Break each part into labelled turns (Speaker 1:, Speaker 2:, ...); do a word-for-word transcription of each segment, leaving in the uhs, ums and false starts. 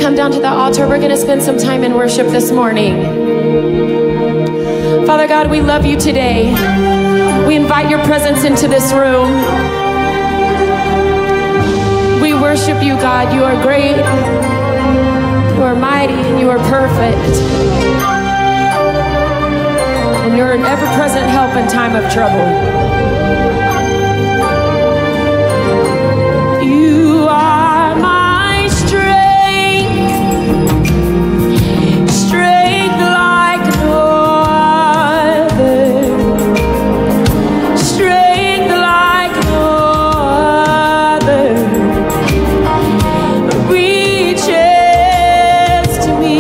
Speaker 1: come down to the altar, we're going to spend some time in worship this morning. Father God, we love you today. We invite your presence into this room. We worship you, God. You are great. You are mighty and you are perfect. And you're an ever-present help in time of trouble. You are my strength, strength like no other, strength like no other, reaches to me,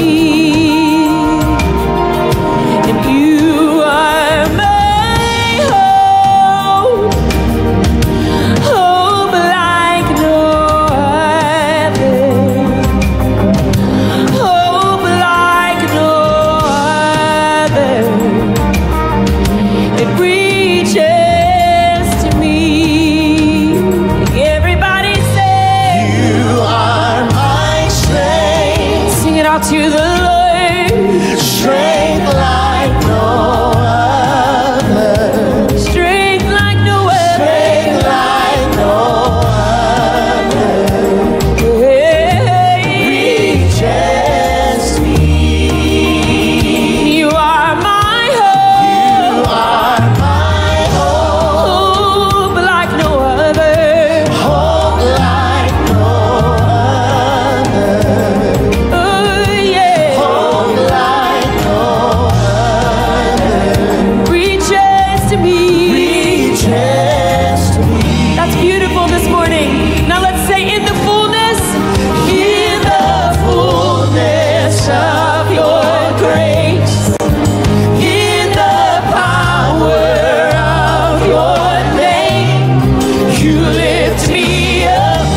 Speaker 1: and you are my hope, hope like no other, hope like no other, it reaches to me. Everybody say,
Speaker 2: You are my strength,
Speaker 1: sing it out to the Lord.
Speaker 2: strength like no other,
Speaker 1: Strength like no other.
Speaker 2: strength like no other,
Speaker 1: Hey.
Speaker 2: reaches me.
Speaker 1: You are my
Speaker 2: You
Speaker 1: hope,
Speaker 2: are my hope,
Speaker 1: hope like no other.
Speaker 2: hope like no other,
Speaker 1: Oh yeah,
Speaker 2: hope like no other,
Speaker 1: reaches to me.
Speaker 2: reaches to me.
Speaker 1: That's beautiful this morning. Now let's say in the fullness,
Speaker 2: In the fullness of your grace, in the power of your name, you lift me up.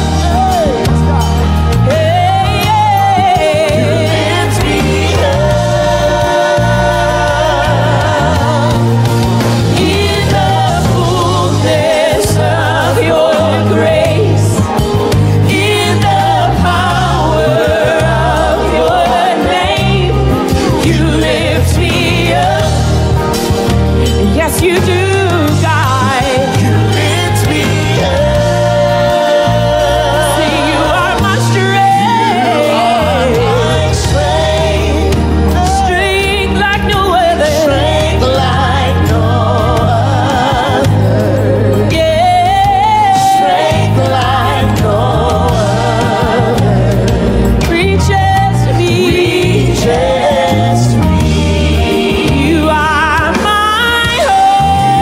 Speaker 1: hey,
Speaker 2: You lift me up. In the fullness of your grace, in the power of your name, you lift me up.
Speaker 1: yes you do, God.
Speaker 2: You lift me up.
Speaker 1: Say you are my strength,
Speaker 2: My strength,
Speaker 1: strength like no other.
Speaker 2: strength like no other,
Speaker 1: Yeah,
Speaker 2: strength like no other,
Speaker 1: reaches to me.
Speaker 2: reaches to me.
Speaker 1: You are my hope,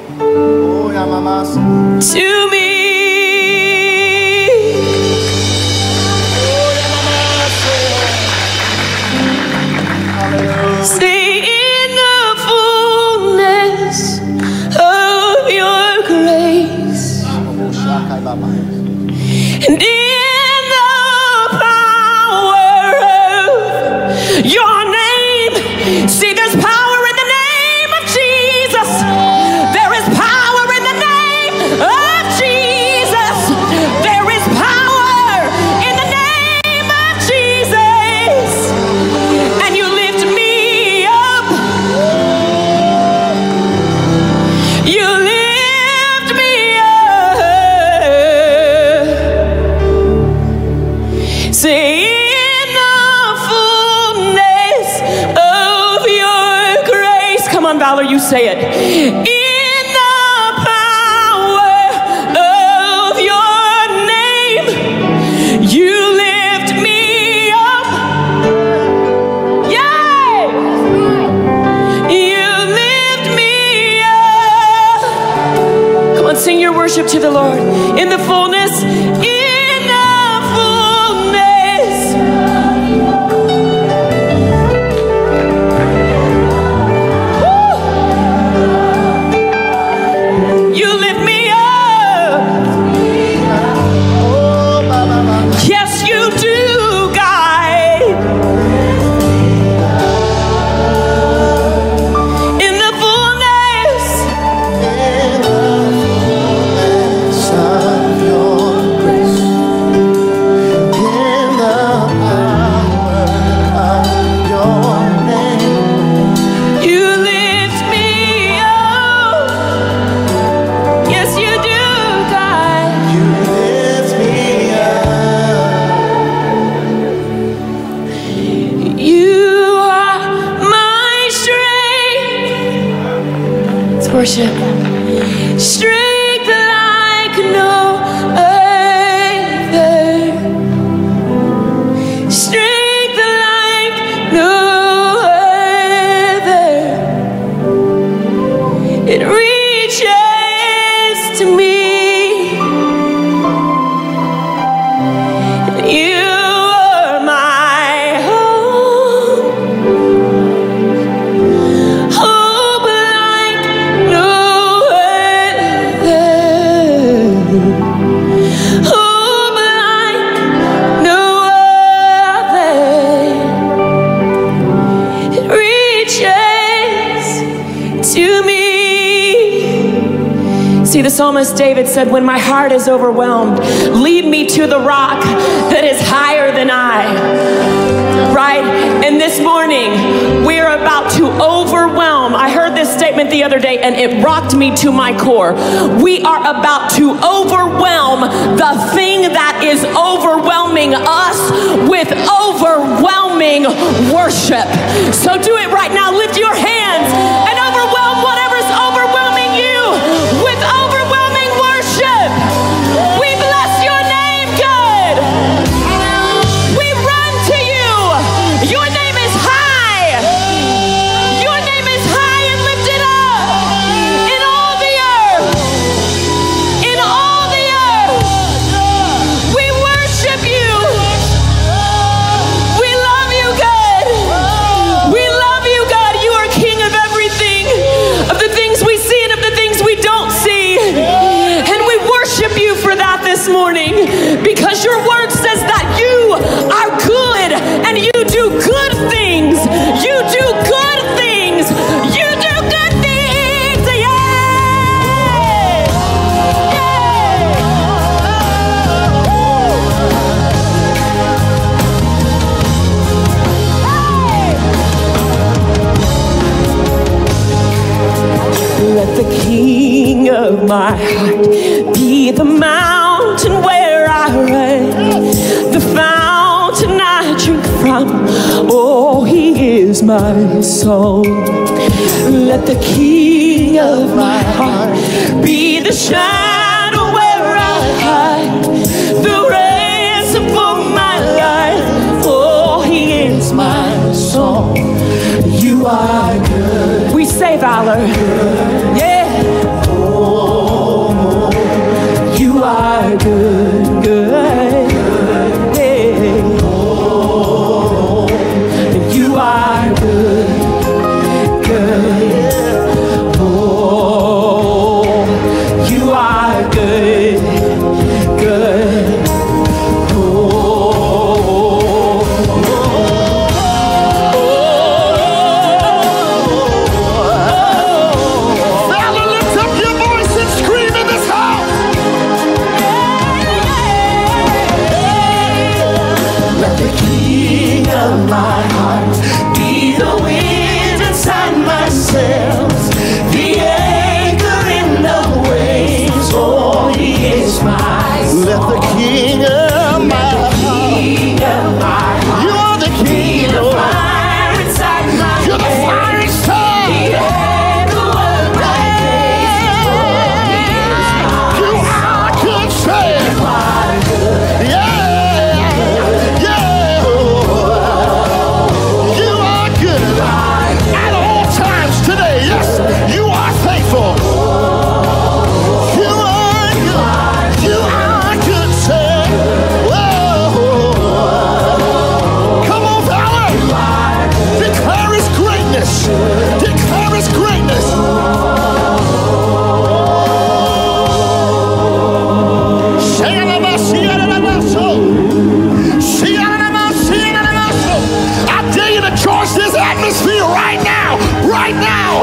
Speaker 2: Oh, yeah, mama.
Speaker 1: to me. Stay in the fullness of your grace, and in the power of your name. See, there's power in the name of Jesus. There is power in the name of Jesus. There is power in the name of Jesus. And you lift me up. You lift me up. Say, in the fullness of your grace. Come on, Valor, you say it. In the power of your name, you lift me up. Yay! You lift me up. Come on, sing your worship to the Lord. In the fullness, in the fullness. You lift me up.
Speaker 2: Oh, mama, mama.
Speaker 1: Yes, you do, God. In the fullness.
Speaker 2: In the fullness of your grace, in the power of your name,
Speaker 1: You lift me up. Yes, you do, God.
Speaker 2: you lift me up.
Speaker 1: You are my strength. Let's worship. Strength like no other. Strength like no other. It reaches to me. You are my hope, hope like no other, hope like no other. It reaches to me. See, the psalmist David said, when my heart is overwhelmed, lead me to the rock that is higher than I. Right? And this morning, we're about to overwhelm. I heard this statement the other day and it rocked me to my core. We are about to overwhelm the thing that is overwhelming us with overwhelming worship. So do it right now. Lift your hands and overwhelm whatever's overwhelming you with overwhelming worship. We bless your name, God. We run to you. Your name is high. Your name is high and lifted up in all the earth. In all the earth. We worship you. We love you, God. We love you, God. You are King of everything, of the things we see and of the things we don't see. And we worship you for that this morning, because your word says that you are good and you do good things. You do good things. You do good things. Yay! Let the King of my heart be the mountain where I run, the fountain I drink from. Oh, he is my soul. Let the King of my heart be the shadow where I hide, the ransom for my life. Oh, he is my soul. You are good. We say, Valor. Yeah. are good, good. Hey. Oh, you are good, good. Oh, you are good, good.
Speaker 2: My heart be the wind inside my sails, the anchor in the waves. Oh, he is my soul. Let the king of my heart, you are the king of fire inside my you're the fire inside the echo of my days. You are good, say yeah. Declare his greatness. I dare you to charge this atmosphere right now, right now.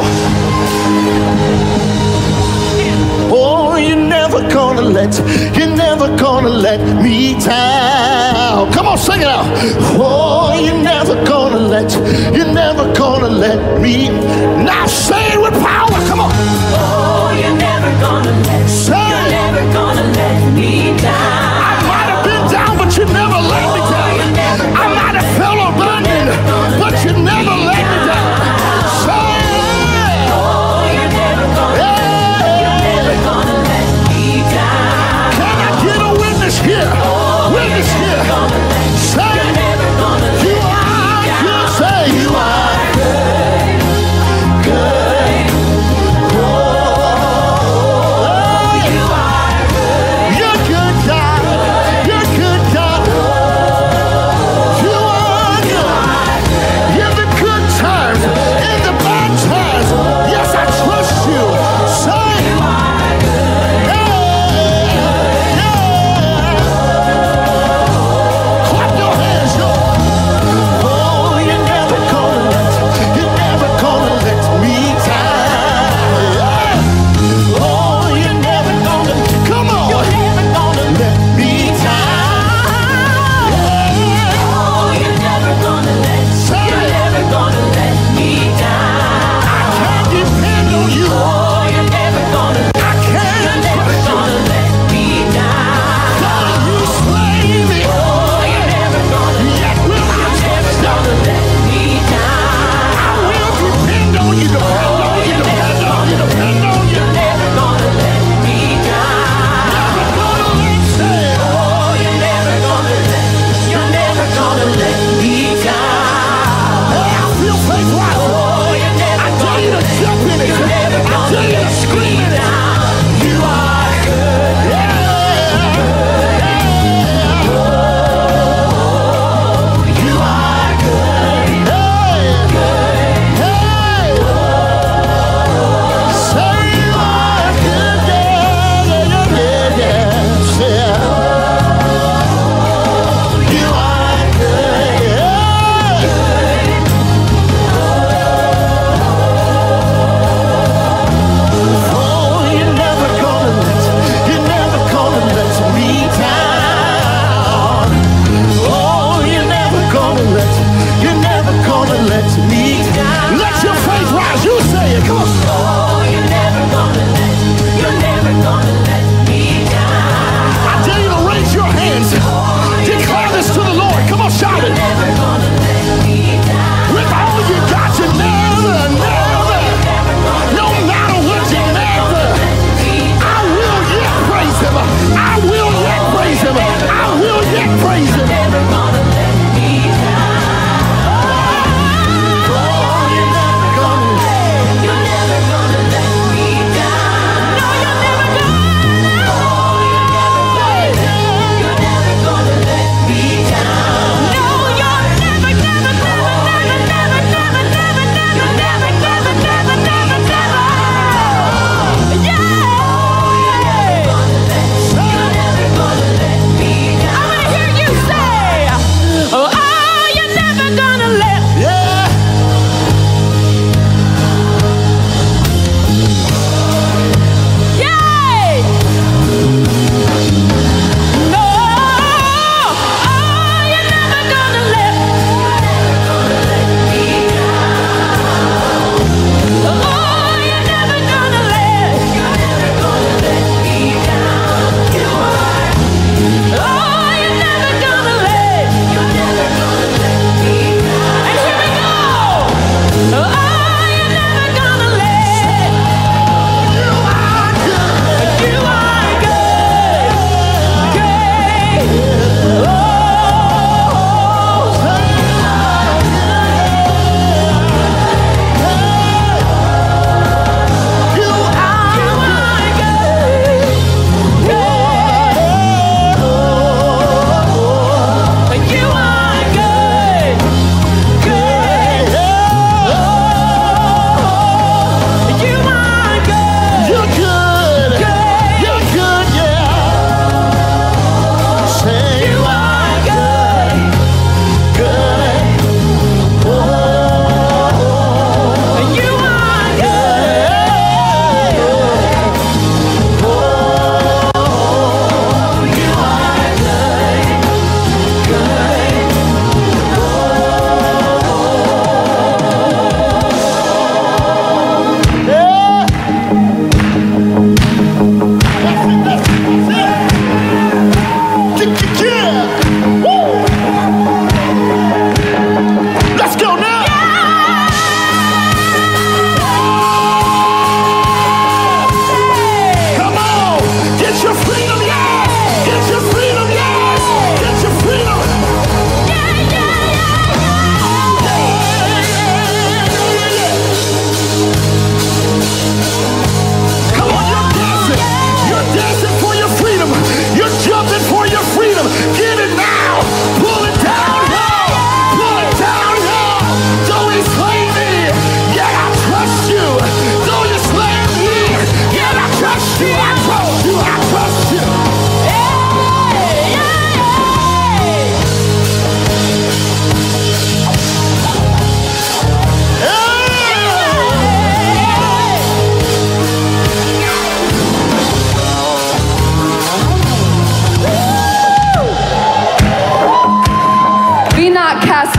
Speaker 2: Oh, you're never gonna let, you're never gonna let me down. Come on, sing it out. Oh, you're never gonna let, you're never gonna let me. Now say it with power. Come on. Oh, you're never gonna let, say you're never gonna let me down. I might have been down, but you never let me down. I might have fell abandoned, but you never let me down. Say it. Oh, you're never gonna, you're never gonna let me down. Can I get a witness here? Witness here. Say you are good. Say you are good, good. Oh.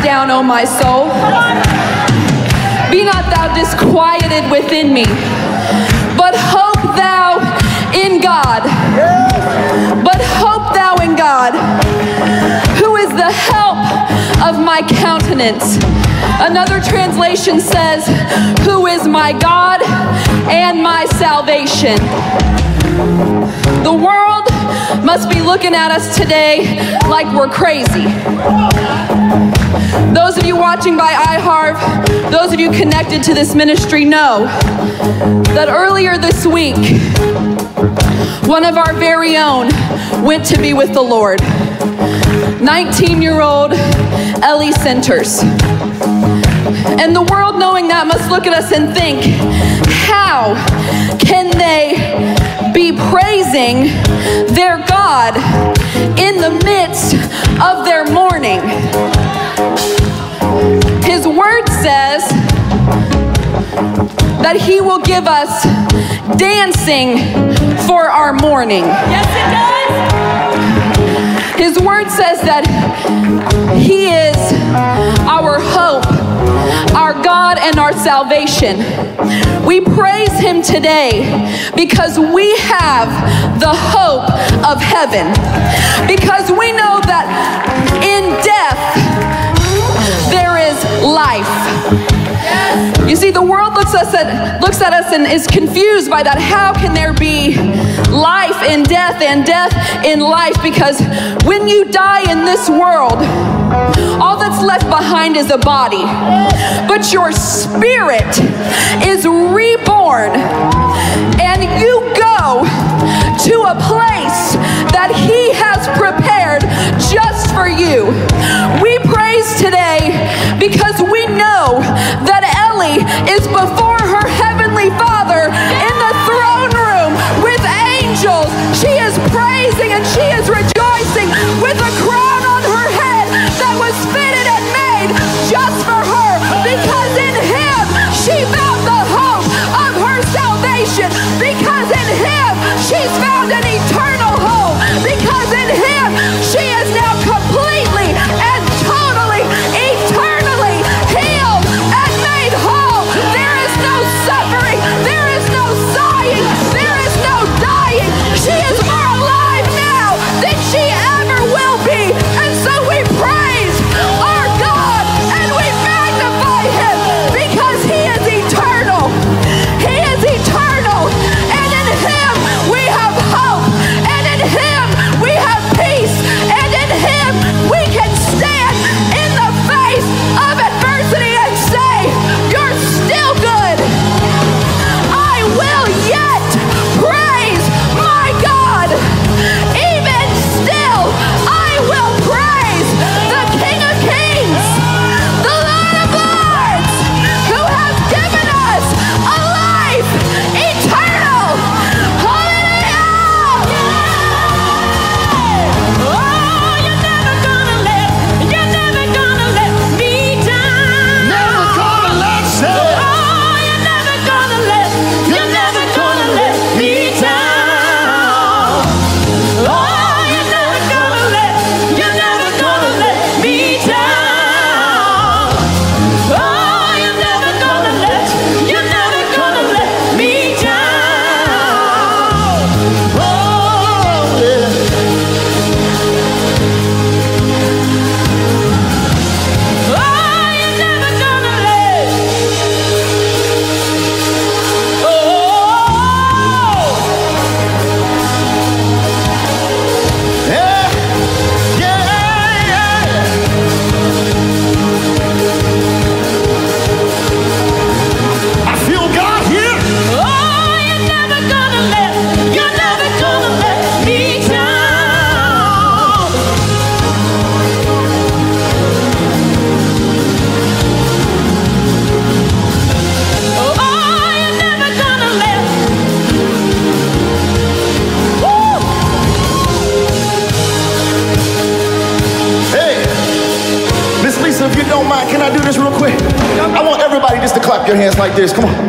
Speaker 3: down, O my soul. Be not thou disquieted within me, but hope thou in God. But hope thou in God, who is the help of my countenance. Another translation says, who is my God and my salvation. The world must be looking at us today like we're crazy. Those of you watching by iHeart, those of you connected to this ministry know that earlier this week, one of our very own went to be with the Lord. nineteen-year-old Ellie Centers. And the world, knowing that, must look at us and think, how can they be praising their God in the midst of their mourning? His word says that he will give us dancing for our mourning.
Speaker 1: Yes, it does.
Speaker 3: His word says that he is our hope, our God and our salvation. We praise him today because we have the hope of heaven. Because we know that in death there is life. You see, the world looks at us, looks at us and is confused by that. How can there be life in death and death in life? Because when you die in this world, all that's left behind is a body. But your spirit is reborn, and you go to a place that he has prepared just for you. We praise today because we know that Ellie is before her heavenly Father in the throne room with angels. She is praising and she is rejoicing with a crown on her head that was fitted and made just for her, because in him she found the hope of her salvation, because in him she's found an eternal hope, because in him she is now completely and totally, eternally healed and made whole. There is no suffering, there is no sighing, there is no dying. She is more alive now than she ever will be. And so we praise our God and we magnify him because he is eternal. He is eternal, and in him we have hope, and in him we have peace, and in him we can stand in the face of adversity and say, you're still good. I will yet praise my God. Even still, I will praise the King of Kings, the Lord of Lords, who has given us a life eternal. Hallelujah!
Speaker 1: Oh, you're never gonna let, you're never gonna let me down.
Speaker 2: Never gonna let say,
Speaker 1: Oh, you're never gonna let, you're never gonna let me down. Oh, you're never gonna let, you're never gonna let me down. Oh, you're never gonna let, you're never gonna let me down.
Speaker 2: oh, yeah.
Speaker 1: Oh, you're never gonna let.
Speaker 2: Yeah, yeah, yeah. I feel God here.
Speaker 1: Oh, you're never gonna let, you're never gonna let me down. Oh, you're never gonna let. Woo!
Speaker 2: Hey, Miss Lisa, if you don't mind, can I do this real quick? I want everybody just to clap your hands like this. Come on.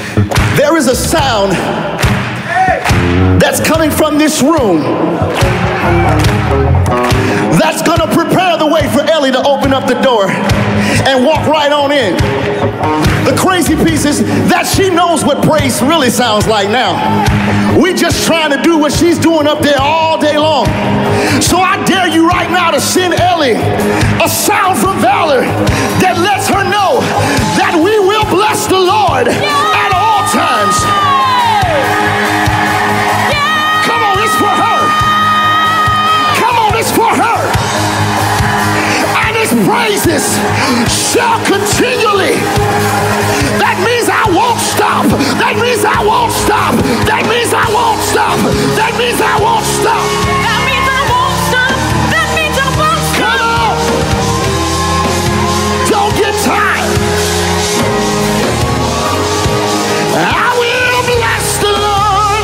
Speaker 2: There is a sound that's coming from this room that's going to prepare the way for Ellie to open up the door and walk right on in. The crazy piece is that she knows what praise really sounds like now. We just trying to do what she's doing up there all day long. So I dare you right now to send Ellie a sound from valor that lets her know that we will bless the Lord at all times. Come on, it's for her. Come on, it's for her. And his praises shall continually. That means I won't stop. That means I won't stop. That means I won't stop. That means I won't stop.
Speaker 1: That means I won't stop. That means I won't stop.
Speaker 2: Come on. Don't get tired. I will bless the Lord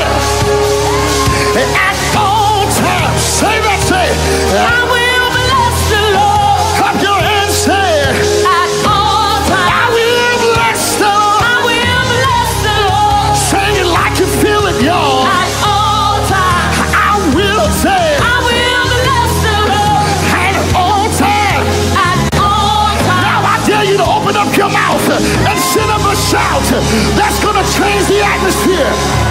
Speaker 2: at all times. Say that, say it.
Speaker 1: I will bless the Lord.
Speaker 2: Clap your hands, say it.
Speaker 1: At all times.
Speaker 2: I will bless the Lord.
Speaker 1: I will bless the Lord.
Speaker 2: Sing it like you feel it, y'all.
Speaker 1: At all times.
Speaker 2: I will say it.
Speaker 1: I will bless the Lord.
Speaker 2: At all times.
Speaker 1: At all times.
Speaker 2: Now I dare you to open up your mouth and send up a shout that's going to change the atmosphere.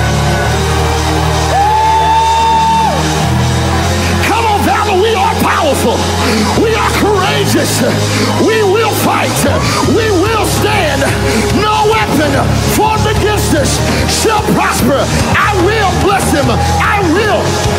Speaker 2: Come on, Valor, we are powerful. We are courageous. We will fight. We will stand. No weapon formed against us shall prosper. I will bless him. I will.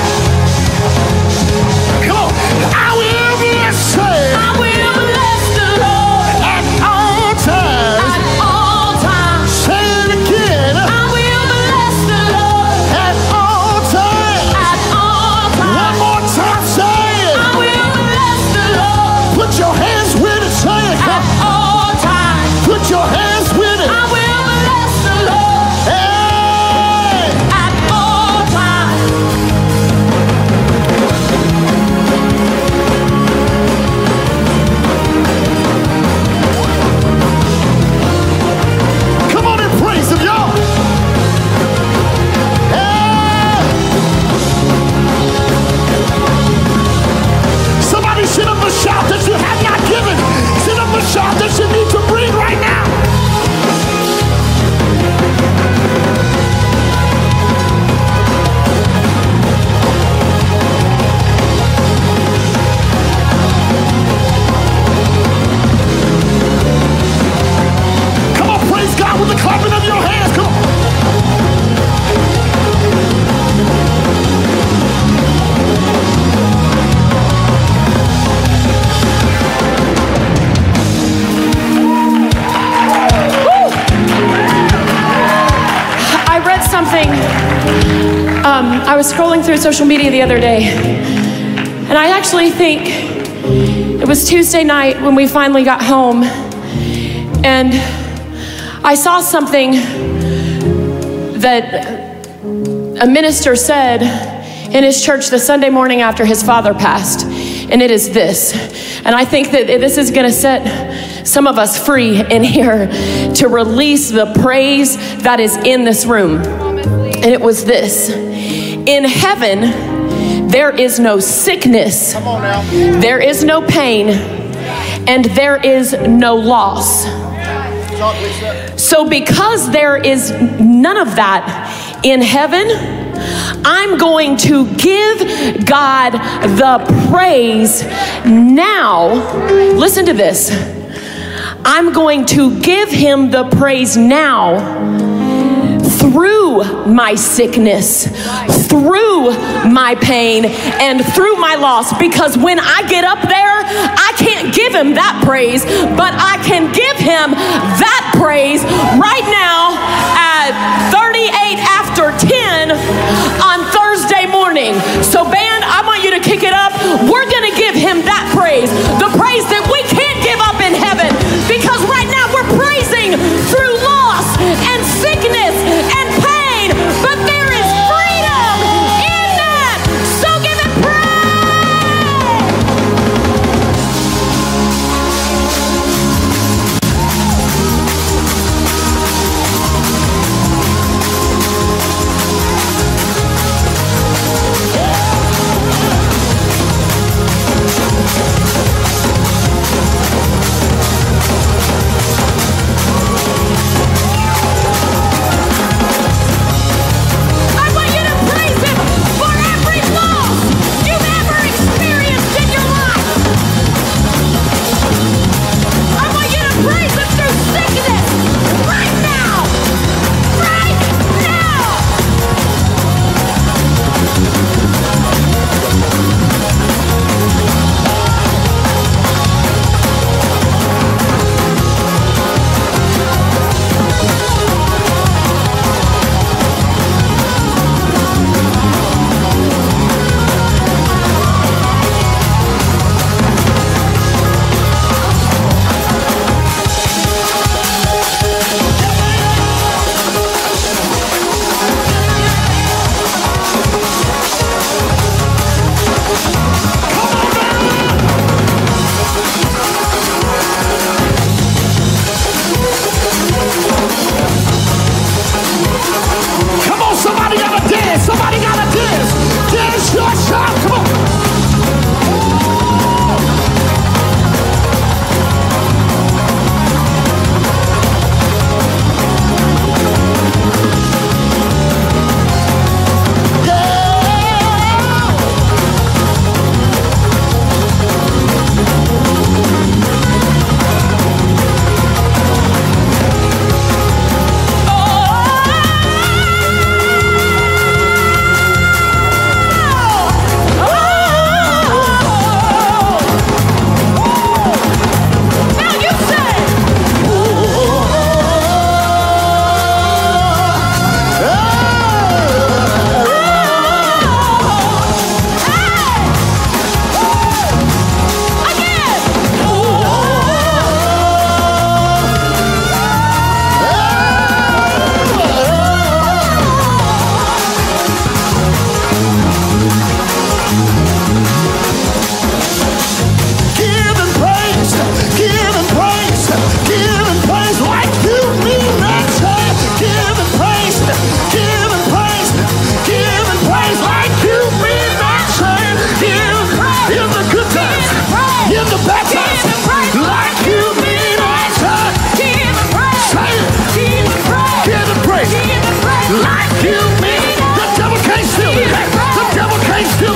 Speaker 2: Come on. I will bless him.
Speaker 1: I will bless the Lord.
Speaker 2: At all times.
Speaker 1: At all times.
Speaker 2: Say it again.
Speaker 1: I will bless the Lord.
Speaker 2: At all times.
Speaker 1: At all times.
Speaker 2: One more time, say it.
Speaker 1: I will bless the Lord.
Speaker 2: Put your hands with it, say it.
Speaker 1: At all times.
Speaker 2: Put your hands with it.
Speaker 1: I will bless the Lord.
Speaker 2: Hey!
Speaker 1: At all times.
Speaker 2: Come on and praise him, y'all. Hey! Somebody send up a shout that you have not given. Send up a shout that you need to bring right now. Come on, praise God with the clapping of your hands. Come on.
Speaker 1: I read something. Um, I was scrolling through social media the other day, and I actually think it was Tuesday night when we finally got home, and I saw something that a minister said in his church the Sunday morning after his father passed, and it is this. And I think that this is going to set some of us free in here to release the praise that is in this room. And it was this: in heaven, there is no sickness,
Speaker 2: Come on now.
Speaker 1: there is no pain, and there is no loss.
Speaker 2: Talk, Lisa.
Speaker 1: So because there is none of that in heaven, I'm going to give God the praise now. Listen to this. I'm going to give him the praise now through my sickness, through my pain, and through my loss. Because when I get up there, I can't give him that praise, but I can give him that praise right now at thirty-eight after ten on Thursday morning. So band, I want you to kick it up. We're gonna give him that praise, the praise that we can't give up in heaven, because right now we're praising through loss and sickness and pain, but there is freedom in that. So give it praise.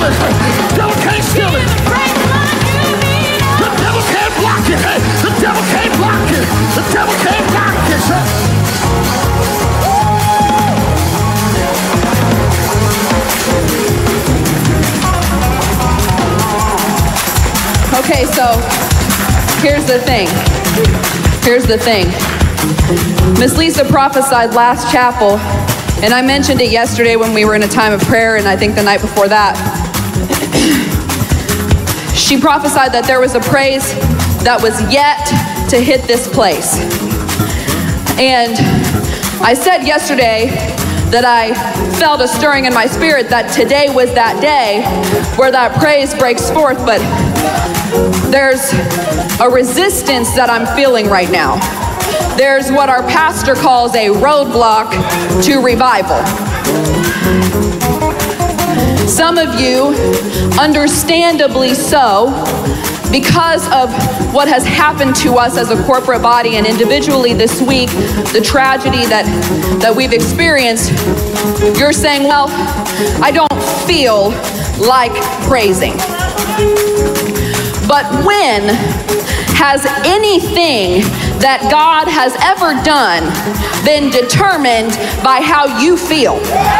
Speaker 2: it. The devil can't steal it. The devil can't block it. The devil can't block it. The devil can't block it.
Speaker 3: Okay, so here's the thing. Here's the thing. Miss Lisa prophesied last chapel, and I mentioned it yesterday when we were in a time of prayer, and I think the night before that. She prophesied that there was a praise that was yet to hit this place. And I said yesterday that I felt a stirring in my spirit that today was that day where that praise breaks forth, but there's a resistance that I'm feeling right now. There's what our pastor calls a roadblock to revival. Some of you, understandably so, because of what has happened to us as a corporate body and individually this week, the tragedy that, that we've experienced, you're saying, well, I don't feel like praising. But when has anything that God has ever done been determined by how you feel?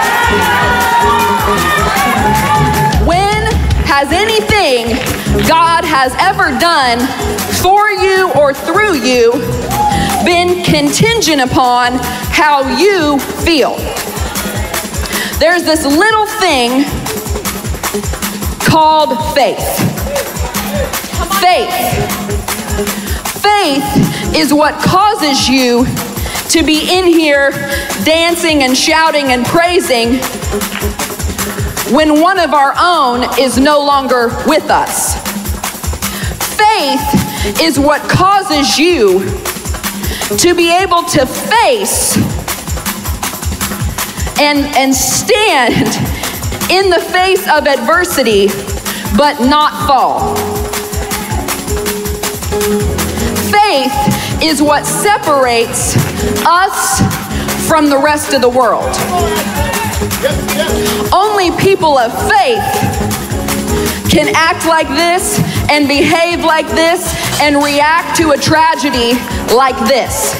Speaker 3: When has anything God has ever done for you or through you been contingent upon how you feel? There's this little thing called faith. Faith. Faith is what causes you to be in here dancing and shouting and praising when one of our own is no longer with us. Faith is what causes you to be able to face and, and stand in the face of adversity, but not fall. Faith is what separates us from the rest of the world. Only people of faith can act like this and behave like this and react to a tragedy like this.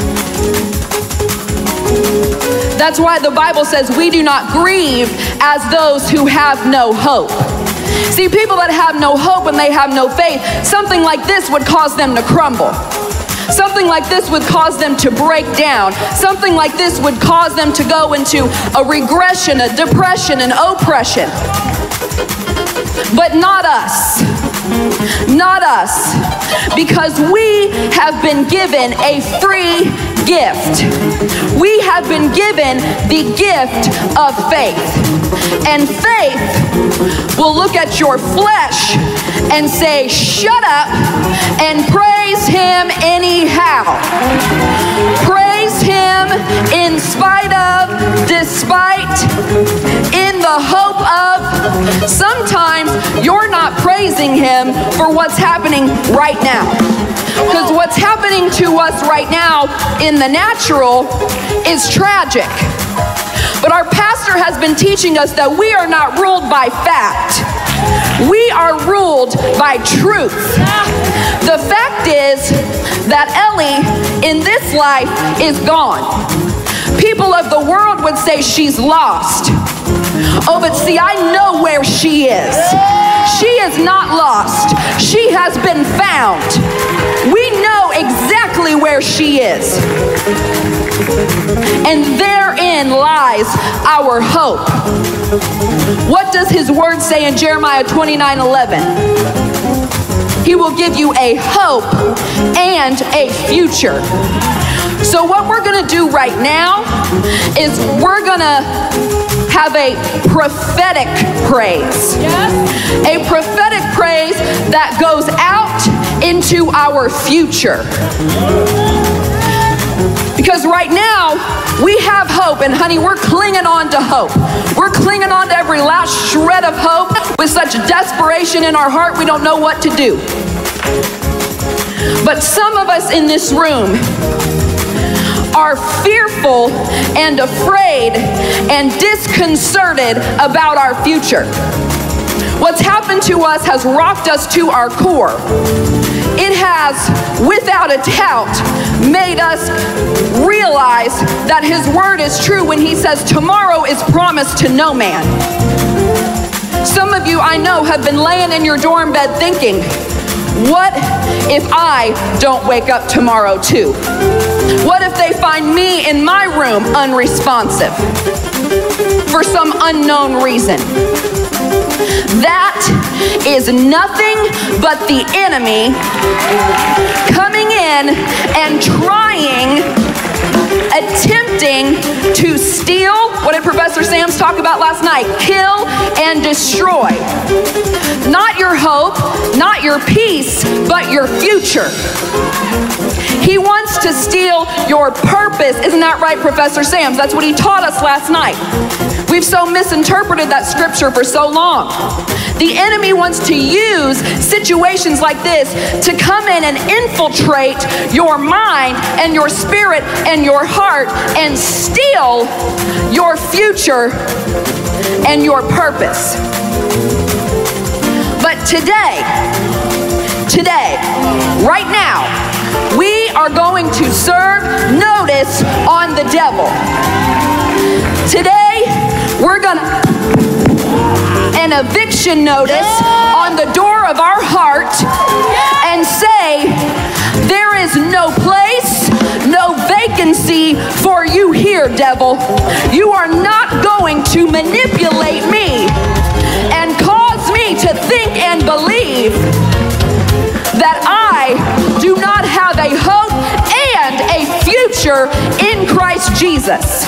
Speaker 3: That's why the Bible says we do not grieve as those who have no hope. See, people that have no hope and they have no faith, something like this would cause them to crumble. Something like this would cause them to break down. Something like this would cause them to go into a regression, a depression, an oppression. But not us. Not us. Because we have been given a free gift. We have been given the gift of faith. And faith will look at your flesh and say, shut up and praise him anyhow. Praise him in spite of, despite, in the hope of. Sometimes you're not praising him for what's happening right now. Because what's happening to us right now in the natural is tragic. But our pastor has been teaching us that we are not ruled by fact. We are ruled by truth. The fact is that Ellie in this life is gone. People of the world would say she's lost. Oh, but see, I know where she is. She is not lost. She has been found. We know exactly where she is. And therein lies our hope. What does his word say in Jeremiah twenty-nine eleven? He will give you a hope and a future. So what we're going to do right now is we're going to have a prophetic praise. Yes. A prophetic praise that goes out into our future. Because right now, we have hope, and honey, we're clinging on to hope. We're clinging on to every last shred of hope with such desperation in our heart, we don't know what to do. But some of us in this room are fearful and afraid and disconcerted about our future. What's happened to us has rocked us to our core. It has, without a doubt, made us realize that His word is true when He says tomorrow is promised to no man. Some of you, I know, have been laying in your dorm bed thinking, what if I don't wake up tomorrow too? What if they find me in my room unresponsive for some unknown reason? That is nothing but the enemy coming in and trying, attempting to steal. What did Professor Sams talk about last night? Kill and destroy. Not your hope, not your peace, but your future. He wants to steal your purpose. Isn't that right, Professor Sams? That's what he taught us last night. We've so misinterpreted that scripture for so long. The enemy wants to use situations like this to come in and infiltrate your mind and your spirit and your heart and steal your future and your purpose. But today, today, right now, we are going to serve notice on the devil. Today, we're gonna an eviction notice on the door of our heart and say, there is no place, no vacancy for you here, devil. You are not going to manipulate me and cause me to think and believe that I do not have a hope and a future in Christ Jesus.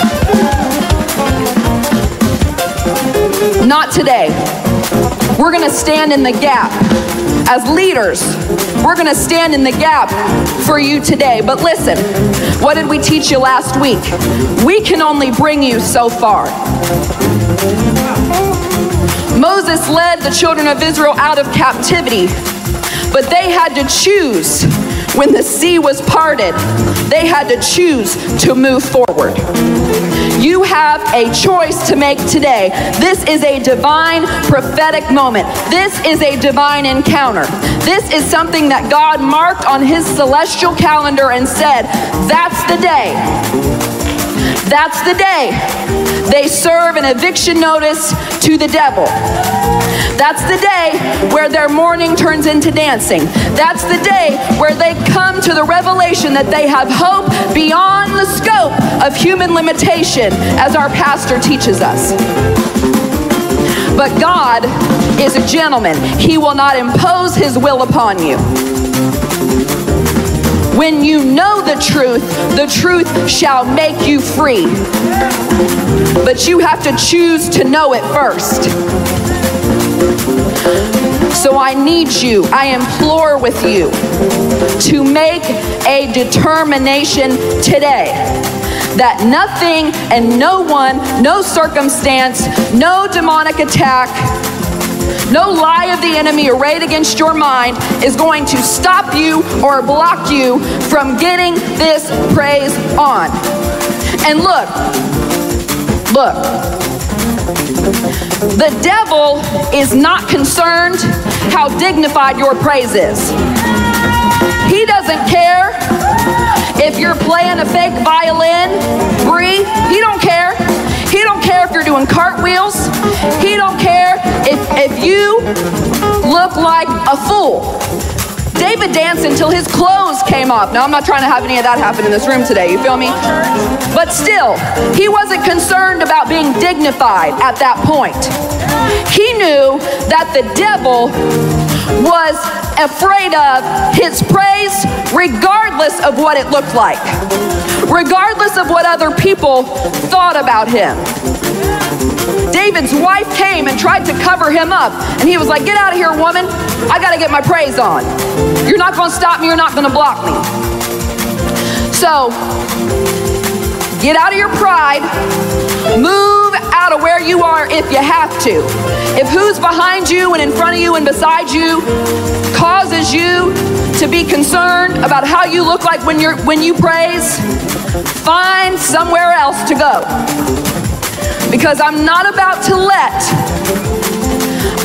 Speaker 3: Not today. We're going to stand in the gap. As leaders, we're going to stand in the gap for you today. But listen, what did we teach you last week? We can only bring you so far. Moses led the children of Israel out of captivity, but they had to choose. When the sea was parted, they had to choose to move forward. You have a choice to make today. This is a divine prophetic moment. This is a divine encounter. This is something that God marked on His celestial calendar and said, that's the day. That's the day they serve an eviction notice to the devil. That's the day where their mourning turns into dancing. That's the day where they come to the revelation that they have hope beyond the scope of human limitation, as our pastor teaches us. But God is a gentleman. He will not impose His will upon you. When you know the truth, the truth shall make you free. But you have to choose to know it first. So I need you, I implore with you to make a determination today that nothing and no one, no circumstance, no demonic attack, no lie of the enemy arrayed against your mind is going to stop you or block you from getting this praise on. And look, look, the devil is not concerned how dignified your praise is. He doesn't care if you're playing a fake violin, Bree. He don't care. He don't care if you're doing cartwheels. He don't care if, if you look like a fool. David danced until his clothes came off. Now, I'm not trying to have any of that happen in this room today, you feel me? But still, he wasn't concerned about being dignified at that point. He knew that the devil was afraid of his praise regardless of what it looked like, regardless of what other people thought about him. David's wife came and tried to cover him up, and he was like, get out of here, woman. I got to get my praise on. You're not going to stop me. You're not going to block me. So, get out of your pride. Move out of where you are if you have to. If who's behind you and in front of you and beside you causes you to be concerned about how you look like when you're when you praise, find somewhere else to go. Because I'm not about to let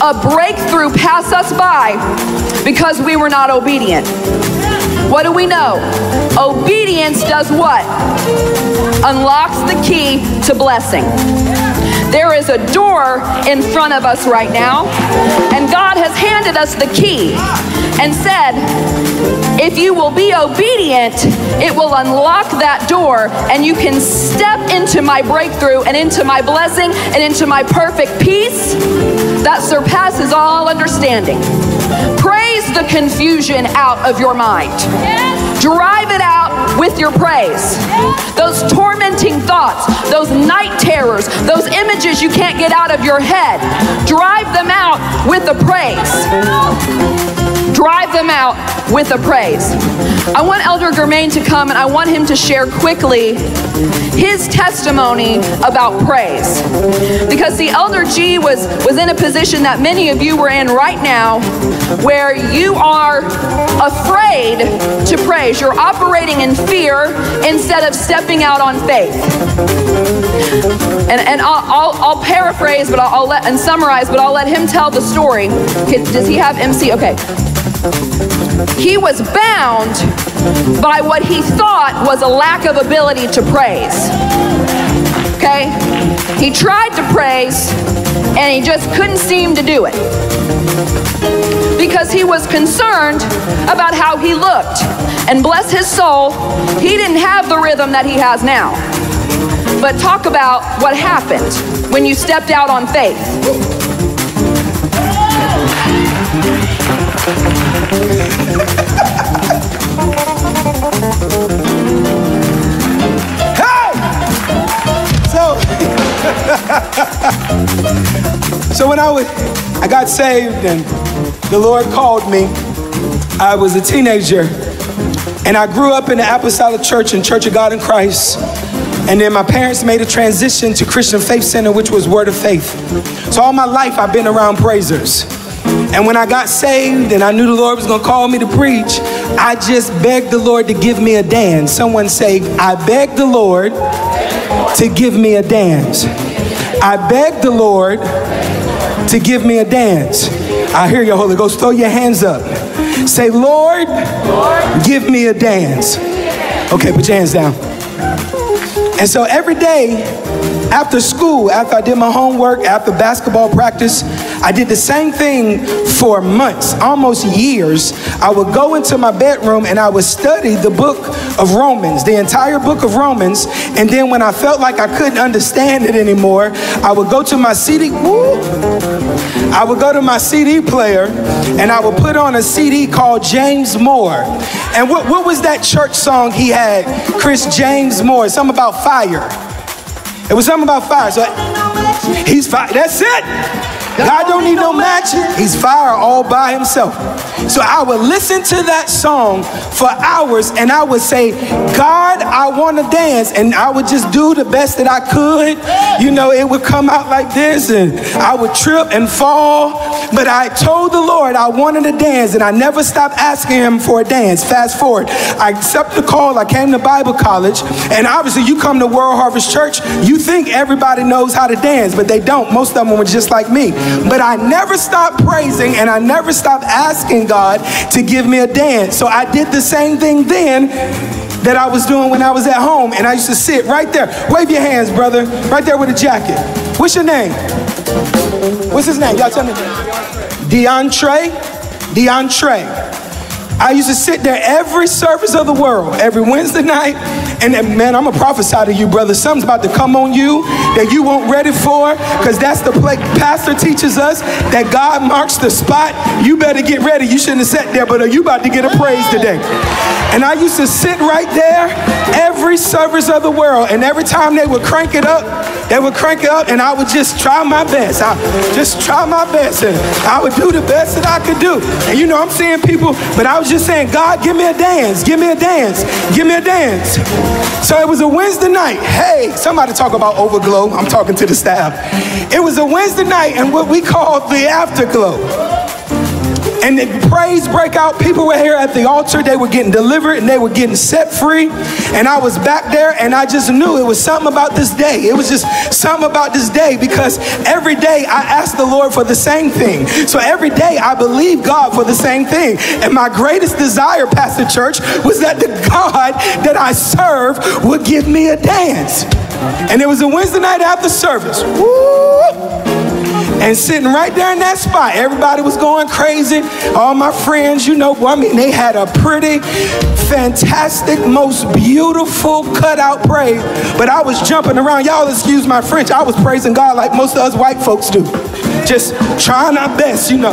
Speaker 3: a breakthrough pass us by because we were not obedient. What do we know? Obedience does what? Unlocks the key to blessing. There is a door in front of us right now, and God has handed us the key and said, if you will be obedient, it will unlock that door, and you can step into my breakthrough and into my blessing and into my perfect peace that surpasses all understanding. Praise the confusion out of your mind. Drive it out with your praise. Those tormenting thoughts, those night terrors, those images you can't get out of your head, drive them out with the praise. Drive them out with a praise. I want Elder Germain to come, and I want him to share quickly his testimony about praise. Because the Elder G was, was in a position that many of you were in right now, where you are afraid to praise. You're operating in fear instead of stepping out on faith. And, and I'll, I'll, I'll paraphrase, but I'll, I'll let and summarize, but I'll let him tell the story. Okay, does he have M C? Okay. He was bound by what he thought was a lack of ability to praise. Okay? He tried to praise, and he just couldn't seem to do it. Because he was concerned about how he looked. And bless his soul, he didn't have the rhythm that he has now. But talk about what happened when you stepped out on faith.
Speaker 4: Hey! So, so when I was, I got saved and the Lord called me. I was a teenager, and I grew up in the Apostolic Church and Church of God in Christ. And then my parents made a transition to Christian Faith Center, which was Word of Faith. So all my life I've been around praisers. And when I got saved and I knew the Lord was going to call me to preach, I just begged the Lord to give me a dance. Someone say, I begged the Lord to give me a dance. I begged the Lord to give me a dance. I hear you, Holy Ghost. Throw your hands up. Say, Lord, give me a dance. Okay, put your hands down. And so every day after school, after I did my homework, after basketball practice, I did the same thing for months, almost years. I would go into my bedroom and I would study the book of Romans, the entire book of Romans. And then when I felt like I couldn't understand it anymore, I would go to my C D, woo, I would go to my C D player and I would put on a C D called James Moore. And what, what was that church song he had? Chris James Moore, something about fire. It was something about fire. So he's fire. That's it. God don't need no magic. He's fire all by himself. So I would listen to that song for hours and I would say, God, I want to dance. And I would just do the best that I could. You know, it would come out like this and I would trip and fall. But I told the Lord I wanted to dance and I never stopped asking him for a dance. Fast forward, I accepted the call. I came to Bible college. And obviously you come to World Harvest Church, you think everybody knows how to dance, but they don't. Most of them were just like me. But I never stopped praising and I never stopped asking God to give me a dance. So I did the same thing then that I was doing when I was at home. And I used to sit right there. Wave your hands, brother. Right there with a jacket. What's your name? What's his name? Y'all tell me. DeAndre. DeAndre. I used to sit there every service of the world, every Wednesday night. And then, man, I'm going to prophesy to you, brother. Something's about to come on you that you weren't ready for, because that's the play. Pastor teaches us that God marks the spot. You better get ready. You shouldn't have sat there, but are you about to get a praise today? And I used to sit right there every service of the world. And every time they would crank it up, they would crank it up, and I would just try my best. I just try my best. And I would do the best that I could do. And you know, I'm seeing people, but I was just saying, God, give me a dance. Give me a dance. Give me a dance. So it was a Wednesday night. Hey, somebody talk about overglow. I'm talking to the staff. It was a Wednesday night and what we call the afterglow. and the praise break out. People were here at the altar. They were getting delivered and they were getting set free. And I was back there and I just knew it was something about this day. It was just something about this day, because every day I asked the Lord for the same thing. So every day I believed God for the same thing. And my greatest desire, Pastor Church, was that the God that I serve would give me a dance. And it was a Wednesday night after service. Woo! And sitting right there in that spot, everybody was going crazy. All my friends, you know, I mean, they had a pretty, fantastic, most beautiful cutout praise. But I was jumping around. Y'all excuse my French. I was praising God like most of us white folks do. Just trying our best, you know.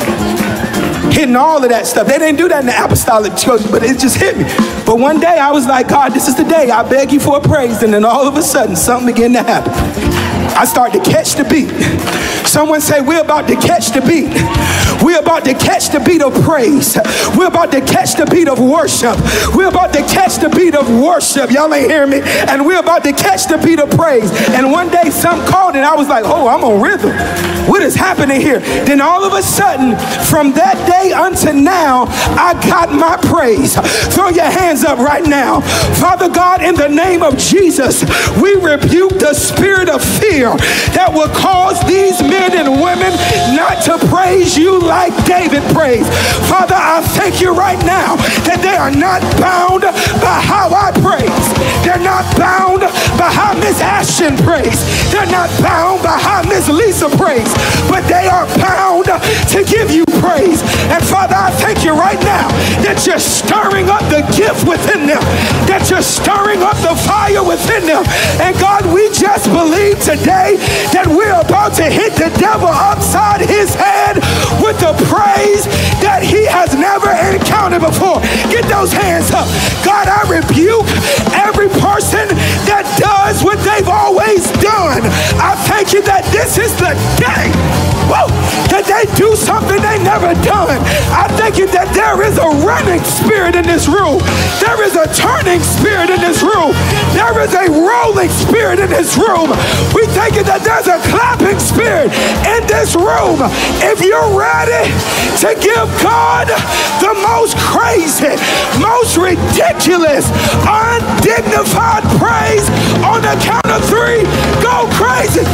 Speaker 4: Hitting all of that stuff. They didn't do that in the apostolic church, but it just hit me. But one day I was like, God, this is the day. I beg you for a praise. And then all of a sudden, something began to happen. I started to catch the beat. Someone say, we're about to catch the beat. We're about to catch the beat of praise. We're about to catch the beat of worship. We're about to catch the beat of worship. Y'all ain't hearing me? And we're about to catch the beat of praise. And one day some called and I was like, oh, I'm on rhythm. What is happening here? Then all of a sudden, from that day unto now, I got my praise. Throw your hands up right now. Father God, in the name of Jesus, we rebuke the spirit of fear that will cause these men and women not to praise you like David praised. Father, I thank you right now that they are not bound by how I praise. They're not bound by how Miss Ashton prays. They're not bound by how Miss Lisa prays, but they are bound to give you praise. And Father, I thank you right now that you're stirring up the gift within them, that you're stirring up the fire within them. And God, we just believe today that we're about to hit the devil upside his head with the praise that he has never encountered before. Get those hands up. God, I rebuke every person that does what they've always done. I thank you that this is the day, whoa, that they do something they never done. I thank you that there is a running spirit in this room. There is a turning spirit in this room. There is a rolling spirit in this room. We thank you that there's a clapping spirit in this room. If you're ready to give God the most crazy, most ridiculous, undignified praise, on the count of three, go crazy.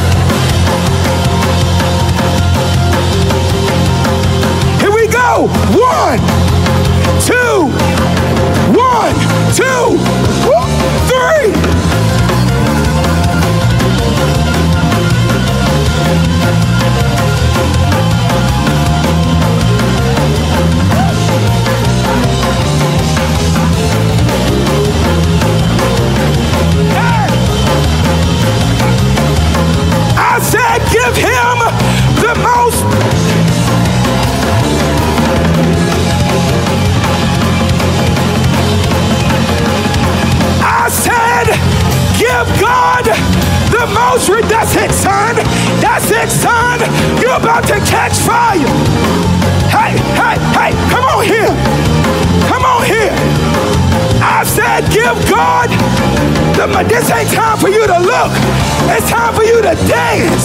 Speaker 4: Here we go. One, two, one, two, three. I said, give him the most. I said, give God the most. That's it, son. That's it, son. You're about to catch fire. Hey, hey, hey, come on here. Come on here. I said, give God the, this ain't time for you to look. It's time for you to dance.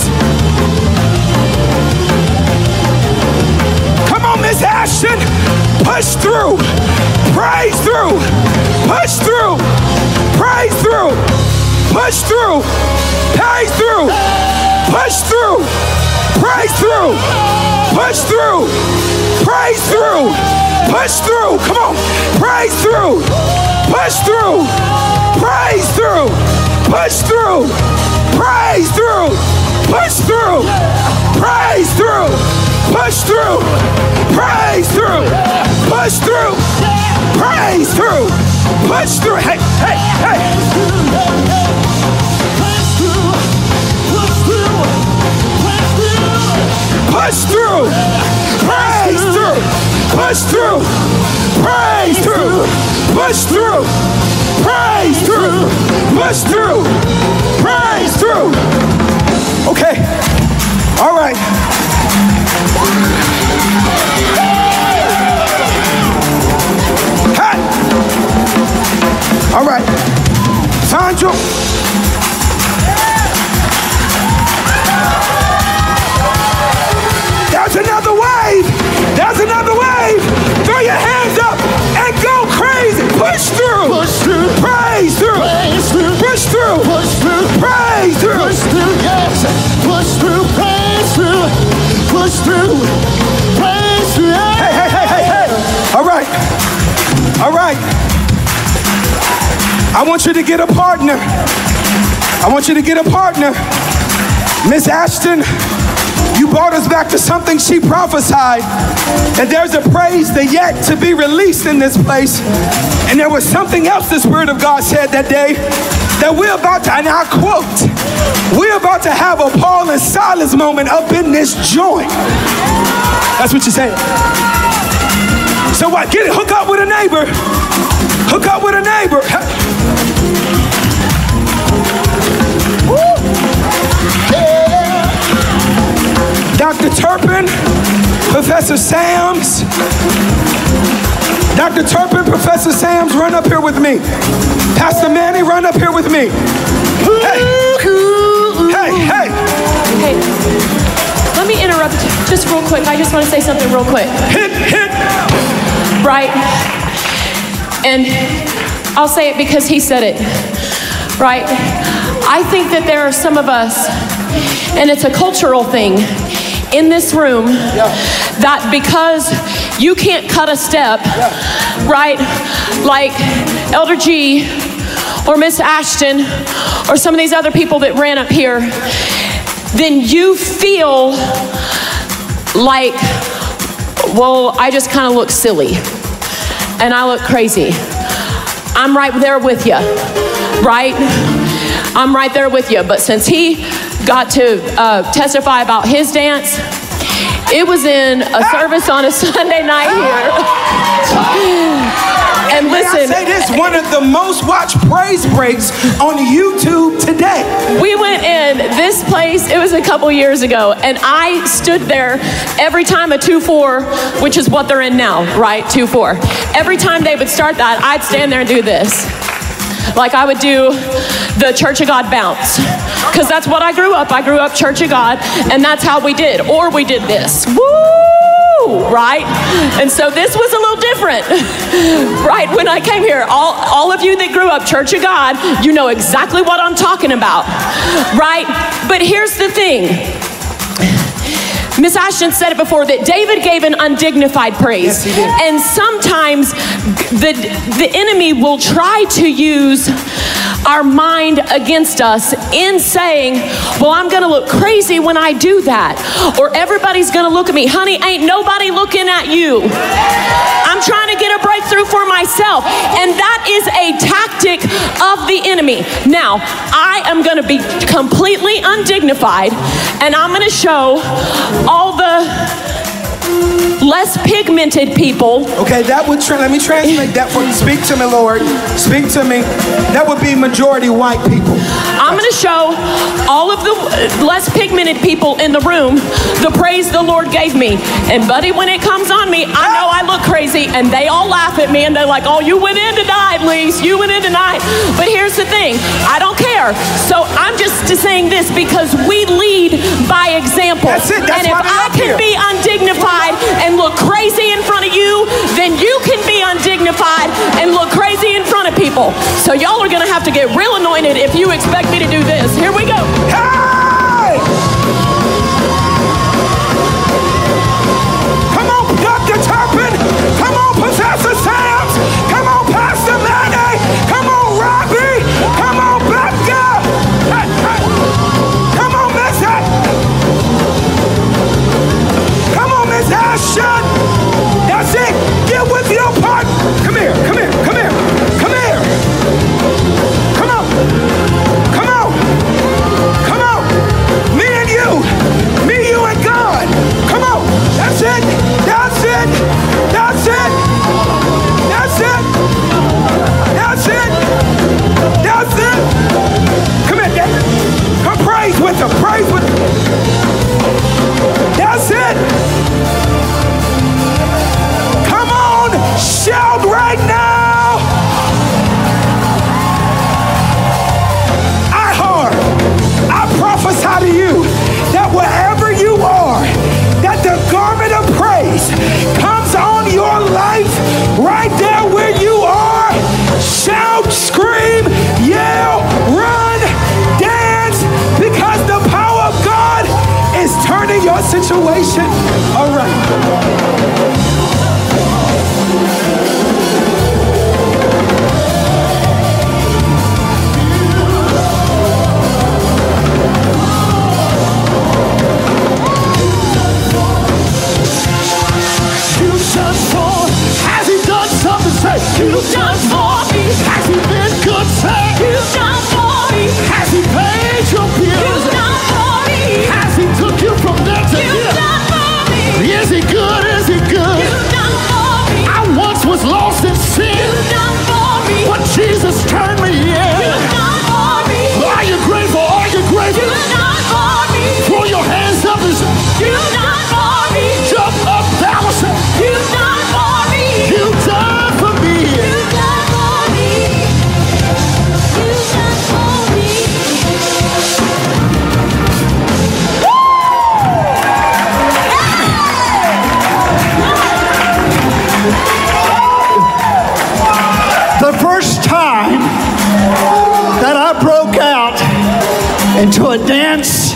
Speaker 4: Come on, Miss Ashton. Push through. Praise through. Push through. Praise through. Push through. Praise through. Push through. Praise through. Push through. Praise through. Push through. Come on. Praise through. Push through. Praise through. Push through. Praise through. Push through. Praise through. Push through. Praise through. Push through. Praise through. Push through. Hey, hey, hey. Push through. Praise through. Push through. Praise through. Push through. Praise through. Push through. Praise through. Okay. All right. Hey. All right. Sandra. There's another wave. There's another wave. I want you to get a partner. I want you to get a partner. Miss Ashton, you brought us back to something she prophesied. And there's a praise that yet to be released in this place. And there was something else the Spirit of God said that day that we're about to, and I quote, we're about to have a Paul and Silas moment up in this joint. That's what you said. So what? Get it, hook up with a neighbor. Hook up with a neighbor. Woo. Yeah. Doctor Turpin, Professor Sams. Doctor Turpin, Professor Sams, run up here with me. Pastor Manny, run up here with me. Hey, hey, hey.
Speaker 1: Hey, let me interrupt just real quick. I just want to say something real quick.
Speaker 4: Hit, hit.
Speaker 1: Right? And I'll say it because he said it. Right? I think that there are some of us, and it's a cultural thing, in this room, yeah, that because you can't cut a step, yeah, right, like Elder G or Miss Ashton or some of these other people that ran up here, then you feel like, well, I just kind of look silly and I look crazy. I'm right there with you, right? I'm right there with you. But since he got to uh, testify about his dance, it was in a service on a Sunday night here. And listen,
Speaker 4: I say this, one of the most watched praise breaks on YouTube today.
Speaker 1: We went in this place, it was a couple years ago, and I stood there every time a two four, which is what they're in now, right, two four. Every time they would start that, I'd stand there and do this. Like I would do the Church of God bounce, because that's what I grew up. I grew up Church of God, and that's how we did. Or we did this. Woo! Right? And so this was a little different, right? When I came here, all, all of you that grew up Church of God, you know exactly what I'm talking about, right? But here's the thing. Miss Ashton said it before, that David gave an undignified praise.
Speaker 4: Yes, he did.
Speaker 1: And sometimes the, the enemy will try to use our mind against us in saying, well, I'm going to look crazy when I do that. Or everybody's going to look at me. Honey, ain't nobody looking at you. I'm trying to get a breakthrough for myself. And that is a tactic of the enemy. Now, I am going to be completely undignified, and I'm going to show all the less pigmented people.
Speaker 4: Okay, that would, tra- let me translate that for you. Speak to me, Lord. Speak to me. That would be majority white people.
Speaker 1: I'm going to show all of the less pigmented people in the room the praise the Lord gave me. And buddy, when it comes on me, I know I look crazy, and they all laugh at me, and they're like, oh, you went in tonight, Lise. You went in tonight. But here's the thing. I don't care. So I'm just saying this because we lead by example.
Speaker 4: That's it. That's
Speaker 1: and if I can
Speaker 4: here.
Speaker 1: be undignified and look crazy in front of you, then you can be undignified and look crazy in front of people. So y'all are going to have to get real anointed if you expect me to do this. Here we go.
Speaker 4: Hey! Come on, Doctor Turpin. Come on, Professor Sams. Come on, Pastor Manny. Come on, Robbie. Come on, Becca. Hey, hey. Come on, Miss Come on, Miss Ashton. That's it. Get with your part. Come here. Come here. Come here. Come here. Come on. Come on. Come on. Me and you. Me, you, and God. Come on. That's it. That's it. That's it. That's it. That's it. That's it. Come here, Dad. Come praise with them. Praise with them. That's it. Come on. Shout right now. I heard. I prophesy to you that wherever you are, that the garment of praise comes on your life right there where you are. Shout, scream, yell, run, dance, because the power of God is turning your situation around.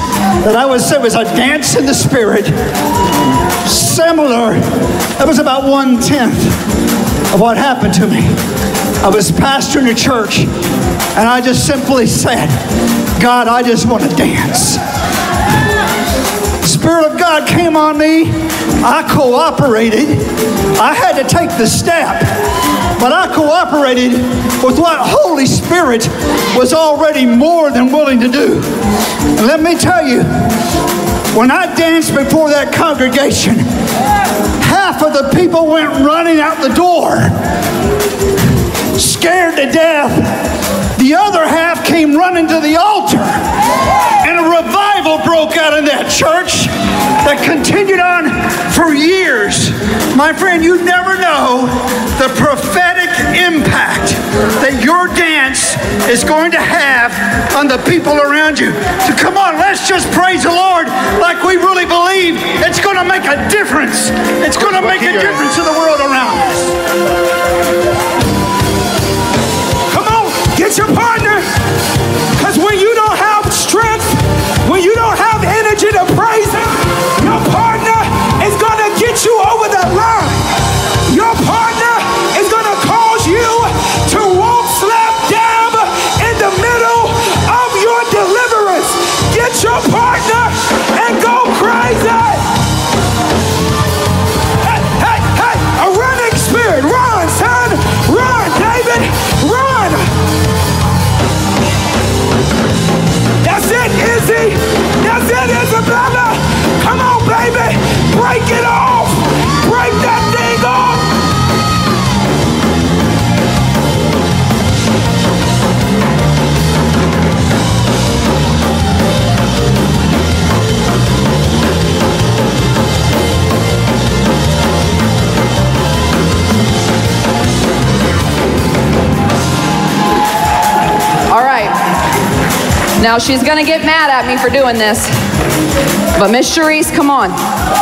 Speaker 5: that I would say was a dance in the spirit. Similar, that was about one-tenth of what happened to me. I was pastoring a church, and I just simply said, God, I just want to dance. The Spirit of God came on me. I cooperated. I had to take the step, but I cooperated with what Holy Spirit was already more than willing to do. And let me tell you, when I danced before that congregation, half of the people went running out the door, scared to death. The other half came running to the altar, and a revival broke out in that church that continued on for years. My friend, you never know the prophetic impact that your dance is going to have on the people around you. So come on, let's just praise the Lord like we really believe it's going to make a difference. It's going to make a difference to the world around us.
Speaker 4: Get your partner, because when you don't have strength, when you don't have energy to praise him, your partner is going to get you over the line. Your partner is going to cause you to walk slap dab in the middle of your deliverance. Get your partner and go crazy. Hey, hey, hey, a running spirit. Run, son. Run, David. Run. That's it, Izzy. That's it, Isabella. Come on, baby. Break it off. Break that thing off.
Speaker 3: All right. Now she's gonna get mad at me for doing this, but Miss Sharice, come on.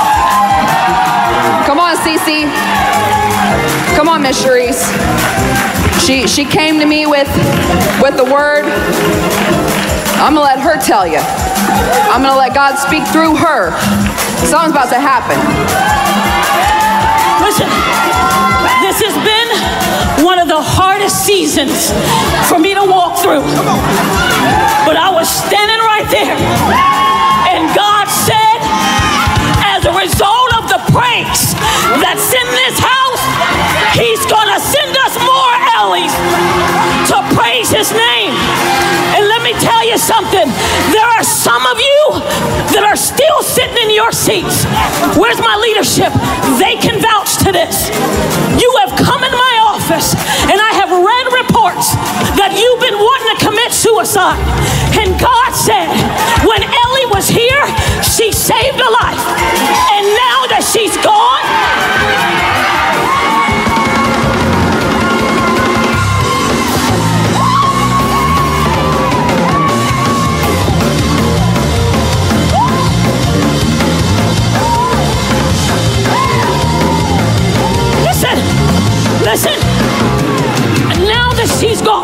Speaker 3: Come on, Cece. Come on, Miss Sharice. She she came to me with with the word. I'm gonna let her tell you. I'm gonna let God speak through her. Something's about to happen.
Speaker 6: Listen, this has been one of the hardest seasons for me to walk through. But I was standing right there, and God said, as a result of the praise that's in this house, he's gonna send us more Ellie's to praise his name. And let me tell you something, there are some of you that are still sitting in your seats. Where's my leadership? They can vouch to this. You have come in my office, and I have read reports that you've been wanting to commit suicide. And God said, when Ellie was here, she saved a life. And now that she's gone, listen, listen, now that she's gone,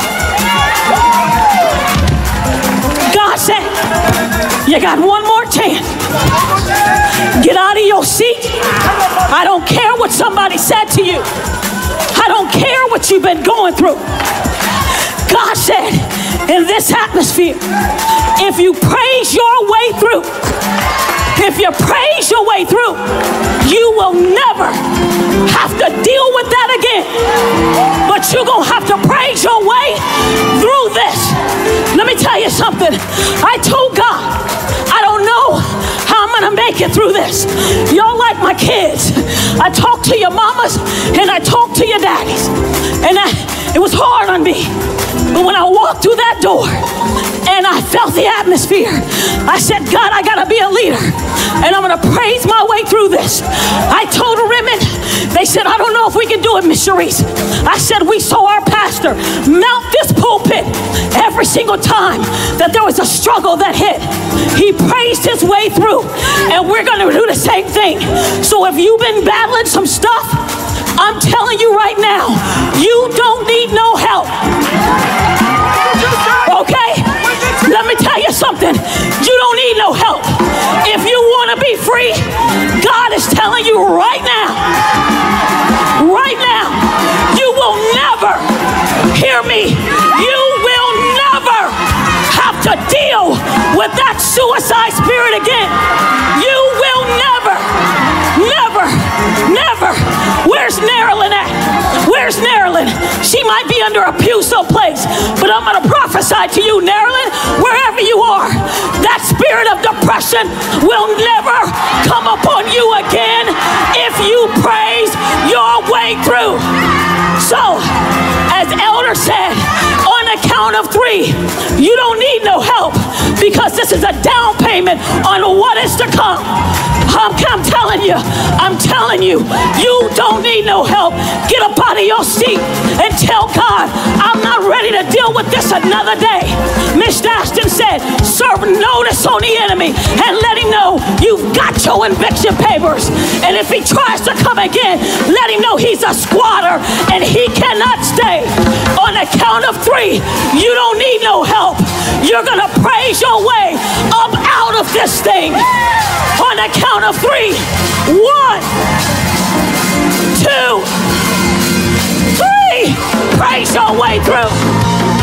Speaker 6: God said, you got one more chance. Get out of your seat. I don't care what somebody said to you. I don't care what you've been going through. God said, in this atmosphere, if you praise your way through, if you praise your way through, you will never have to deal with that again. But you're going to have to praise your way through this. Let me tell you something. I told God, I don't know how I'm going to make it through this. Y'all like my kids. I talk to your mamas and I talk to your daddies. And I, it was hard on me. But when I walked through that door and I felt the atmosphere, I said, God, I got to be a leader. And I'm going to praise my way through this. I told the women, they said, I don't know if we can do it, Miss Sharice. I said, we saw our pastor mount this pulpit every single time that there was a struggle that hit. He praised his way through. And we're going to do the same thing. So if you've been battling some stuff, I'm telling you right now, you don't need no help. Okay? Let me tell you something. You don't need you right now, right now, you will never, hear me, you will never have to deal with that suicide spirit again. You will never, never, never. Where's Marilyn at? Where's Marilyn? She might be under a pew someplace, but I'm going to prophesy to you, Marilyn, wherever you are, that spirit of depression will never come upon you again if you praise your way through. So, as Elder said, on the count of three, you don't need no help because this is a down payment on what is to come. I'm, I'm telling you, I'm telling you, you don't need no help. Get up out of your seat and tell God, I'm not ready to deal with this another day. Miss Ashton said, serve notice on the enemy and let him know you've got your eviction papers. And if he tries to come again, let him know he's a squatter and he cannot stay. On the count of three, you don't need no help. You're going to praise your way up out of this thing. On the count of three. One, two, three. Praise your way through.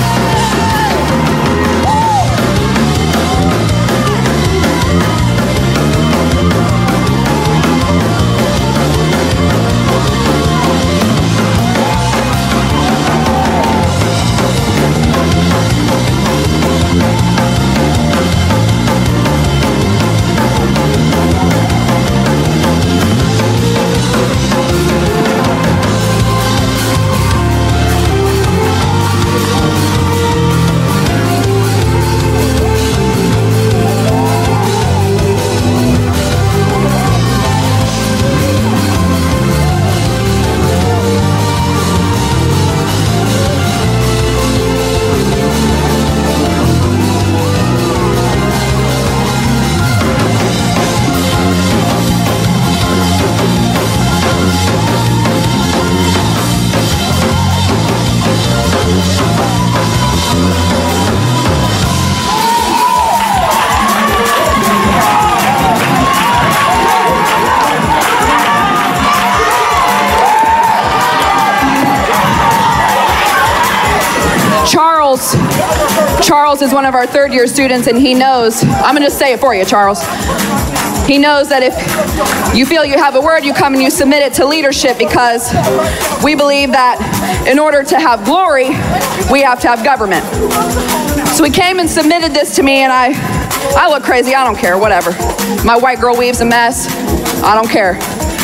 Speaker 6: Charles is one of our third year students, and he knows, I'm gonna just say it for you, Charles. He knows that if you feel you have a word, you come and you submit it to leadership, because we believe that in order to have glory, we have to have government. So he came and submitted this to me, and I, I look crazy, I don't care, whatever. My white girl weave's a mess, I don't care.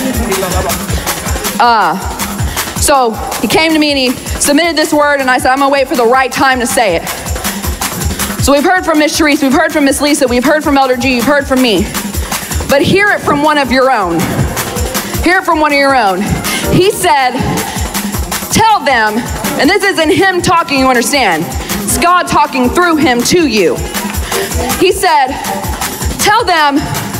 Speaker 6: Uh, so he came to me and he submitted this word, and I said, I'm gonna wait for the right time to say it. So we've heard from Miss Sharice, we've heard from Miss Lisa, we've heard from Elder G, you've heard from me. But hear it from one of your own. Hear it from one of your own. He said, tell them, and this isn't him talking, you understand. It's God talking through him to you. He said, tell them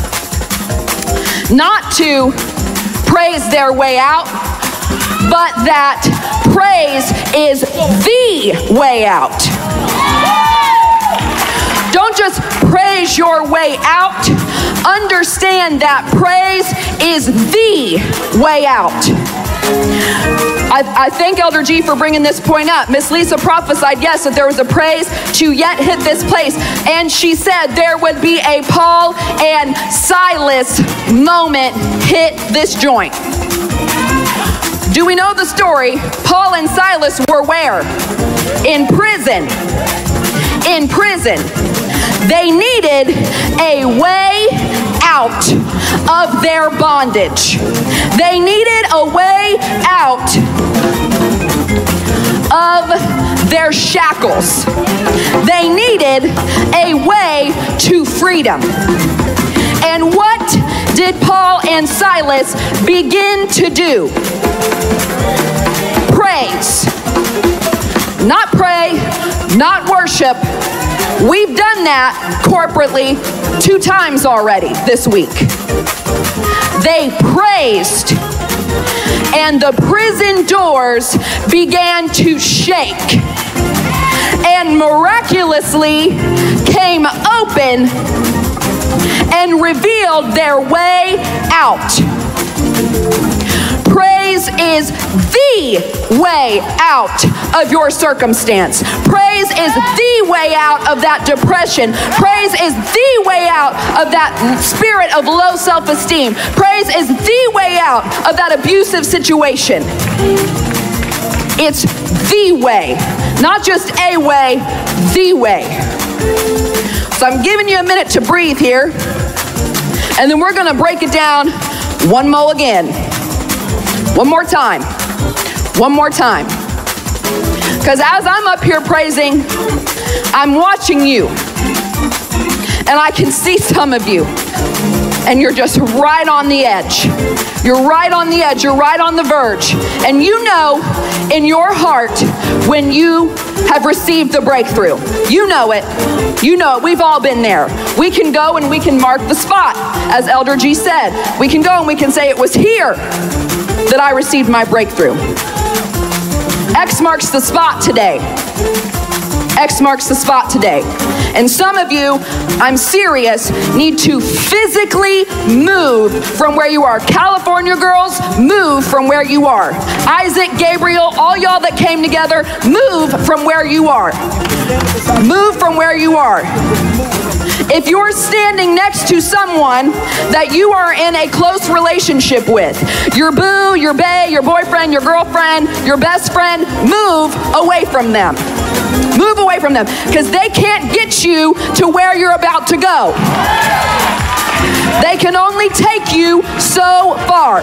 Speaker 6: not to praise their way out, but that praise is the way out. Don't just praise your way out. Understand that praise is the way out. I, I thank Elder G for bringing this point up. Miss Lisa prophesied, yes, that there was a praise to yet hit this place. And she said there would be a Paul and Silas moment hit this joint. Do we know the story? Paul and Silas were where? In prison. In prison. They needed a way out of their bondage. They needed a way out of their shackles. They needed a way to freedom. And what did Paul and Silas begin to do? Praise. Not pray, not worship. We've done that corporately two times already this week. They praised, and the prison doors began to shake, and miraculously came open and revealed their way out.
Speaker 3: Praise is the way out of your circumstance. Praise is the way out of that depression. Praise is the way out of that spirit of low self-esteem. Praise is the way out of that abusive situation. It's the way, not just a way, the way. So I'm giving you a minute to breathe here, and then we're gonna break it down one more again. One more time. One more time. Because as I'm up here praising, I'm watching you. And I can see some of you. And you're just right on the edge. You're right on the edge. You're right on the verge. And you know in your heart when you have received the breakthrough. You know it. You know it. We've all been there. We can go and we can mark the spot. As Elder G said, we can go and we can say it was here that I received my breakthrough. X marks the spot today. X marks the spot today. And some of you, I'm serious, need to physically move from where you are. California girls, move from where you are. Isaac, Gabriel, all y'all that came together, move from where you are. Move from where you are. If you're standing next to someone that you are in a close relationship with, your boo, your bae, your boyfriend, your girlfriend, your best friend, move away from them. Move away from them, because they can't get you to where you're about to go. They can only take you so far.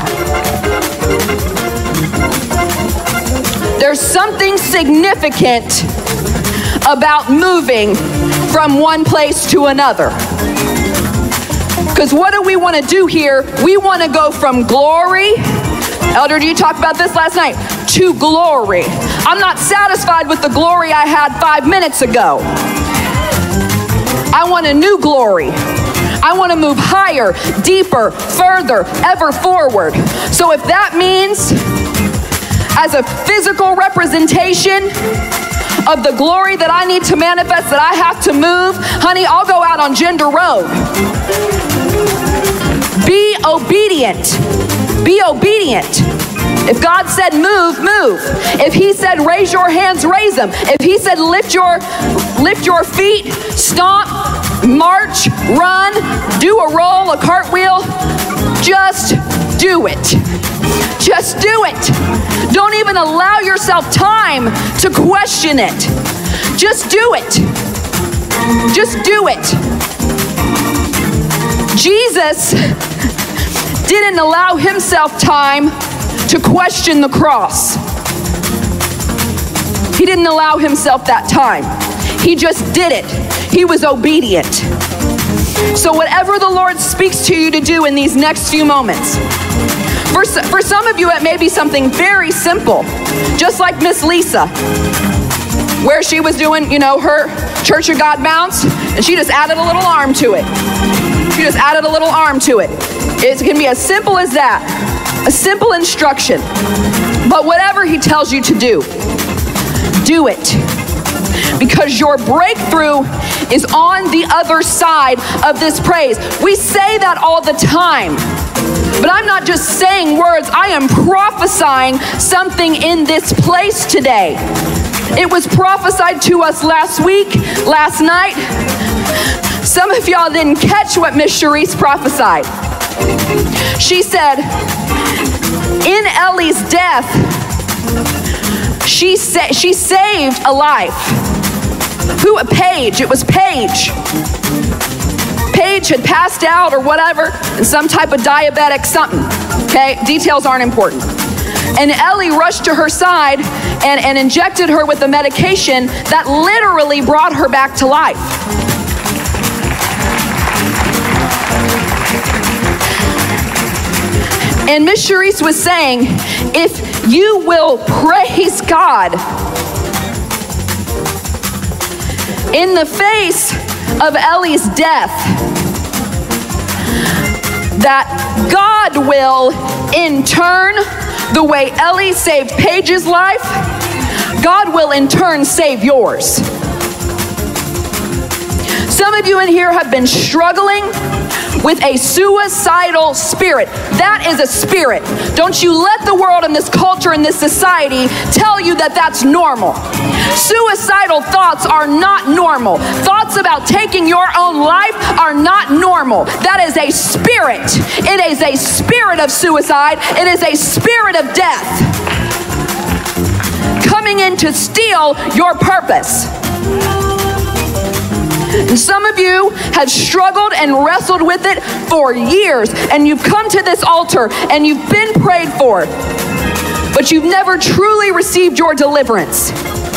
Speaker 3: There's something significant about moving from one place to another. Because what do we want to do here? We want to go from glory, Elder, you talked about this last night, to glory. I'm not satisfied with the glory I had five minutes ago. I want a new glory. I want to move higher, deeper, further, ever forward. So if that means, as a physical representation of the glory that I need to manifest, that I have to move, honey, I'll go out on Gender Road. Be obedient. Be obedient. If God said move, move. If he said raise your hands, raise them. If he said lift your lift your feet, stomp, march, run, do a roll, a cartwheel, just do it. Just do it. Don't even allow yourself time to question it. Just do it. Just do it. Jesus didn't allow himself time to question the cross. He didn't allow himself that time. He just did it. He was obedient. So whatever the Lord speaks to you to do in these next few moments, for, for some of you it may be something very simple, just like Miss Lisa, where she was doing, you know, her Church of God bounce, and she just added a little arm to it. She just added a little arm to it. It can be as simple as that. A simple instruction. But whatever he tells you to do, do it. Because your breakthrough is on the other side of this praise. We say that all the time. But I'm not just saying words. I am prophesying something in this place today. It was prophesied to us last week, last night. Some of y'all didn't catch what Miss Sharice prophesied. She said, in Ellie's death, she sa- she saved a life. Who? Paige. It was Paige. Paige had passed out or whatever, and some type of diabetic something. Okay, details aren't important. And Ellie rushed to her side and, and injected her with a medication that literally brought her back to life. And Miss Sharice was saying, if you will praise God in the face of Ellie's death, that God will in turn, the way Ellie saved Paige's life, God will in turn save yours. Some of you in here have been struggling with a suicidal spirit. That is a spirit. Don't you let the world and this culture and this society tell you that that's normal. Suicidal thoughts are not normal. Thoughts about taking your own life are not normal. That is a spirit. It is a spirit of suicide. It is a spirit of death coming in to steal your purpose. And some of you have struggled and wrestled with it for years, and you've come to this altar and you've been prayed for, but you've never truly received your deliverance.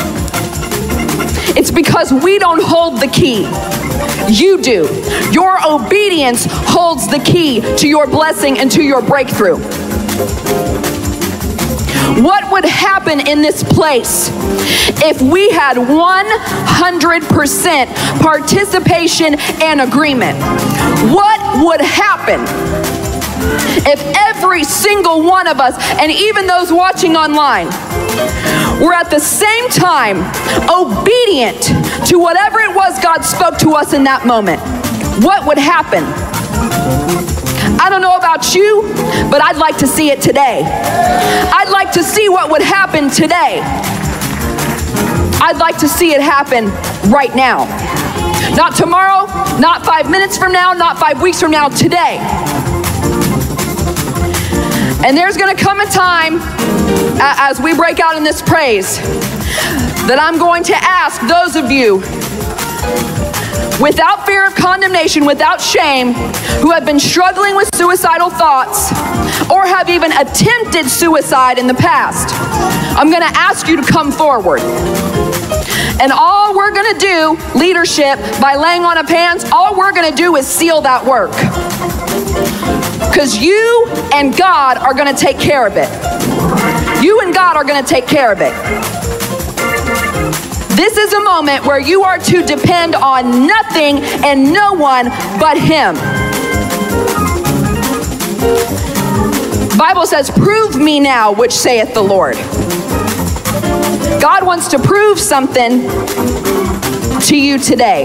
Speaker 3: It's because we don't hold the key. You do. Your obedience holds the key to your blessing and to your breakthrough. What would happen in this place if we had one hundred percent participation and agreement? What would happen if every single one of us, and even those watching online, were at the same time obedient to whatever it was God spoke to us in that moment? What would happen? I don't know about you, but I'd like to see it today. I'd like to see what would happen today. I'd like to see it happen right now. Not tomorrow, not five minutes from now, not five weeks from now, today. And there's going to come a time as we break out in this praise that I'm going to ask those of you, without fear of condemnation, without shame, who have been struggling with suicidal thoughts or have even attempted suicide in the past, I'm going to ask you to come forward. And all we're going to do, leadership, by laying on of hands, all we're going to do is seal that work. Because you and God are going to take care of it. You and God are going to take care of it. This is a moment where you are to depend on nothing and no one but Him. The Bible says, "Prove me now, which saith the Lord." God wants to prove something to you today.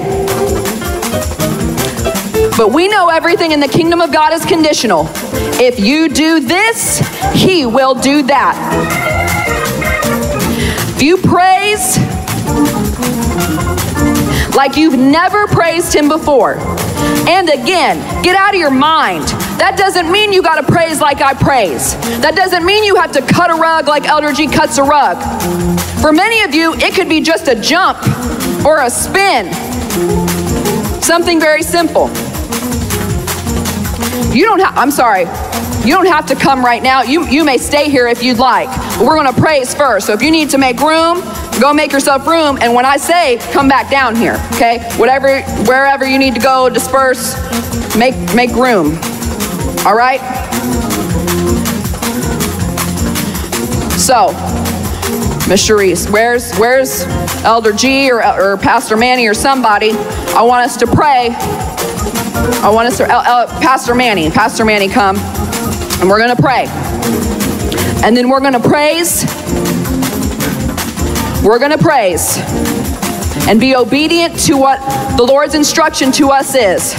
Speaker 3: But we know everything in the kingdom of God is conditional. If you do this, He will do that. If you praise like you've never praised Him before, and again, get out of your mind. That doesn't mean you got to praise like I praise. That doesn't mean you have to cut a rug like Elder G cuts a rug. For many of you, it could be just a jump or a spin. Something very simple. You don't have, I'm sorry, you don't have to come right now. You, you may stay here if you'd like. But we're going to praise first. So if you need to make room, go make yourself room. And when I say, come back down here, okay? Whatever, wherever you need to go, disperse, make, make room. All right? So, Miss Sharice, where's, where's Elder G or, or Pastor Manny or somebody? I want us to pray. I want us to, uh, uh, Pastor Manny, Pastor Manny, come. And we're going to pray. And then we're going to praise. We're going to praise and be obedient to what the Lord's instruction to us is.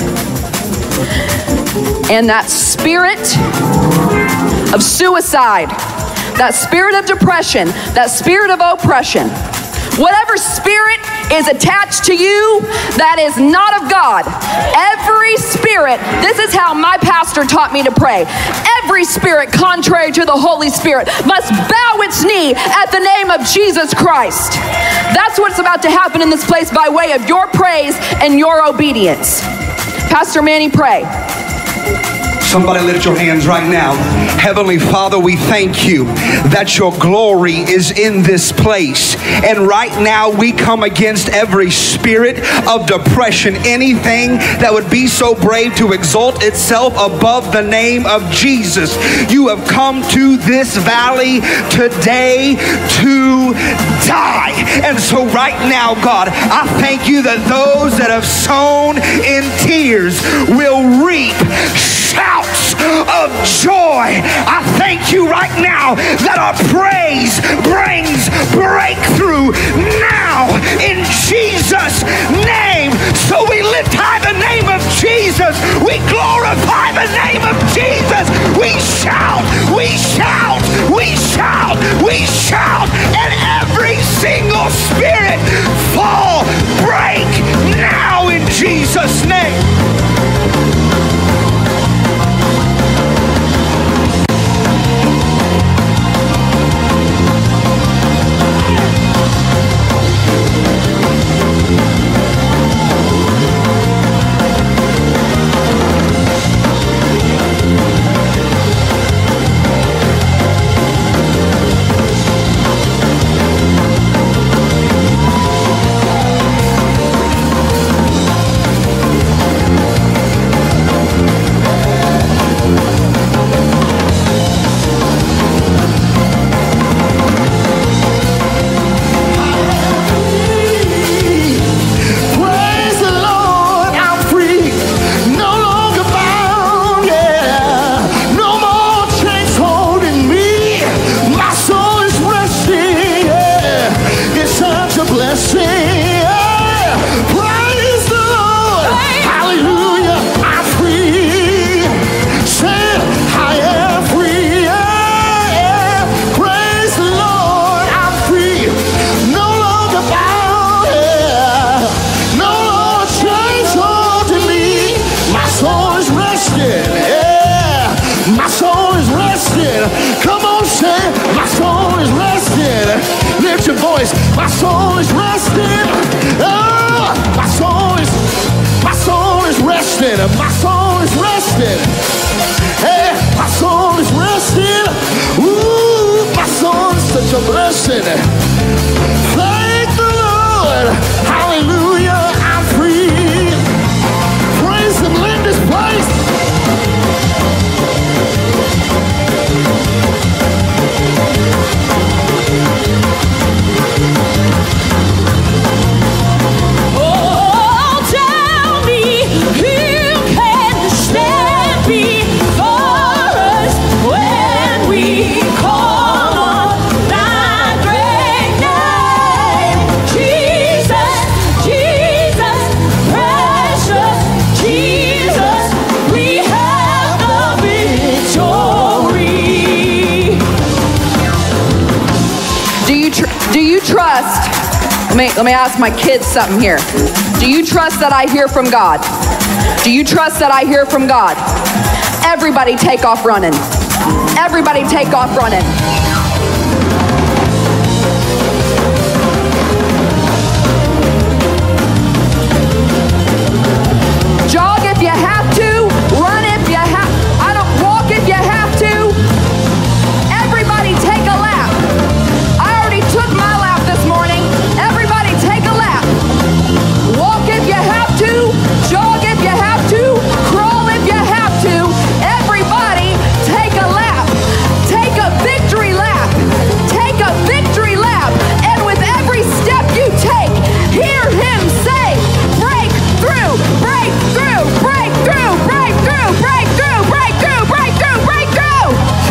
Speaker 3: And that spirit of suicide, that spirit of depression, that spirit of oppression, whatever spirit is attached to you that is not of God, every spirit, this is how my pastor taught me to pray. Every spirit contrary to the Holy Spirit must bow its knee at the name of Jesus Christ. That's what's about to happen in this place by way of your praise and your obedience. Pastor Manny, pray.
Speaker 7: Somebody lift your hands right now. Heavenly Father, we thank you that your glory is in this place. And right now we come against every spirit of depression, anything that would be so brave to exalt itself above the name of Jesus. You have come to this valley today to die. And so right now, God, I thank you that those that have sown in tears will reap shouts of joy. I thank you right now that our praise brings breakthrough now in Jesus' name. So we lift high the name of Jesus. We glorify the name of Jesus. We shout, we shout, we shout, we shout, and every single spirit fall, break now in Jesus' name.
Speaker 2: My soul is resting. Oh, my soul is, my soul is resting. My soul is resting. Hey, my soul is resting. Ooh, my soul is such a blessing. Thank the Lord. Hallelujah. I'm free. Praise Him in this place.
Speaker 3: Trust, let me, let me ask my kids something here. Do you trust that I hear from God? Do you trust that I hear from God? Everybody take off running. Everybody take off running. Jog if you have to, run if you have, I don't walk if you have to. Everybody take a lap. I already took my lap this morning. Everybody take a lap. Walk if you have to, jog if you have to, crawl if you have to. Everybody take a lap. Take a victory lap. Take a victory lap. And with every step you take, hear Him say, break through, break through, break through, break through, break through, break through, break through, break through.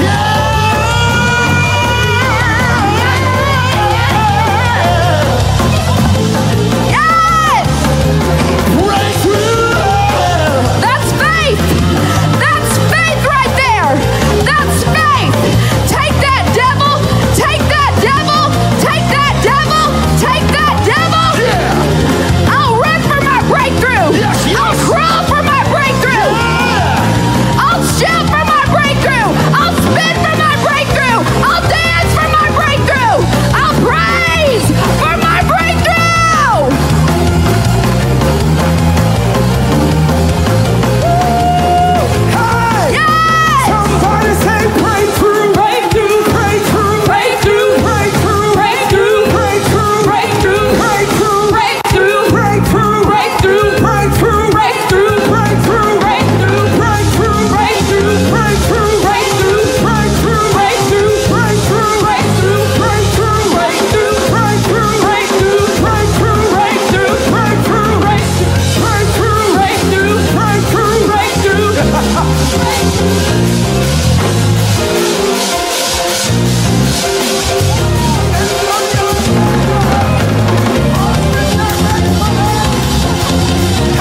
Speaker 3: Yes!
Speaker 2: Breakthrough!
Speaker 3: That's faith. That's faith right there. That's faith. Take that devil. Take that devil. Take that devil. Take that devil.
Speaker 2: Yeah!
Speaker 3: I'll run for my breakthrough.
Speaker 2: Yes, yes.
Speaker 3: I'll crawl for my breakthrough.
Speaker 2: Yeah!
Speaker 3: I'll shout for my breakthrough. I'll spin for my breakthrough. I'll dance for my breakthrough. I'll praise for my breakthrough.
Speaker 4: Hey!
Speaker 3: Yes!
Speaker 4: Somebody say breakthrough.
Speaker 6: Breakthrough,
Speaker 4: Breakthrough.
Speaker 6: breakthrough,
Speaker 4: Breakthrough.
Speaker 6: breakthrough,
Speaker 4: Breakthrough.
Speaker 6: breakthrough,
Speaker 4: Breakthrough.
Speaker 6: breakthrough,
Speaker 4: Breakthrough.
Speaker 6: breakthrough,
Speaker 4: Breakthrough.
Speaker 6: breakthrough,
Speaker 4: Breakthrough.
Speaker 6: breakthrough,
Speaker 4: Breakthrough.
Speaker 6: breakthrough,
Speaker 4: Breakthrough.
Speaker 6: breakthrough,
Speaker 4: Breakthrough.
Speaker 6: breakthrough,
Speaker 4: Breakthrough.
Speaker 6: breakthrough,
Speaker 4: Breakthrough.
Speaker 6: breakthrough,
Speaker 4: Breakthrough.
Speaker 6: breakthrough,
Speaker 4: Breakthrough.
Speaker 6: breakthrough,
Speaker 4: Breakthrough.
Speaker 6: breakthrough,
Speaker 4: Breakthrough.
Speaker 6: breakthrough, breakthrough.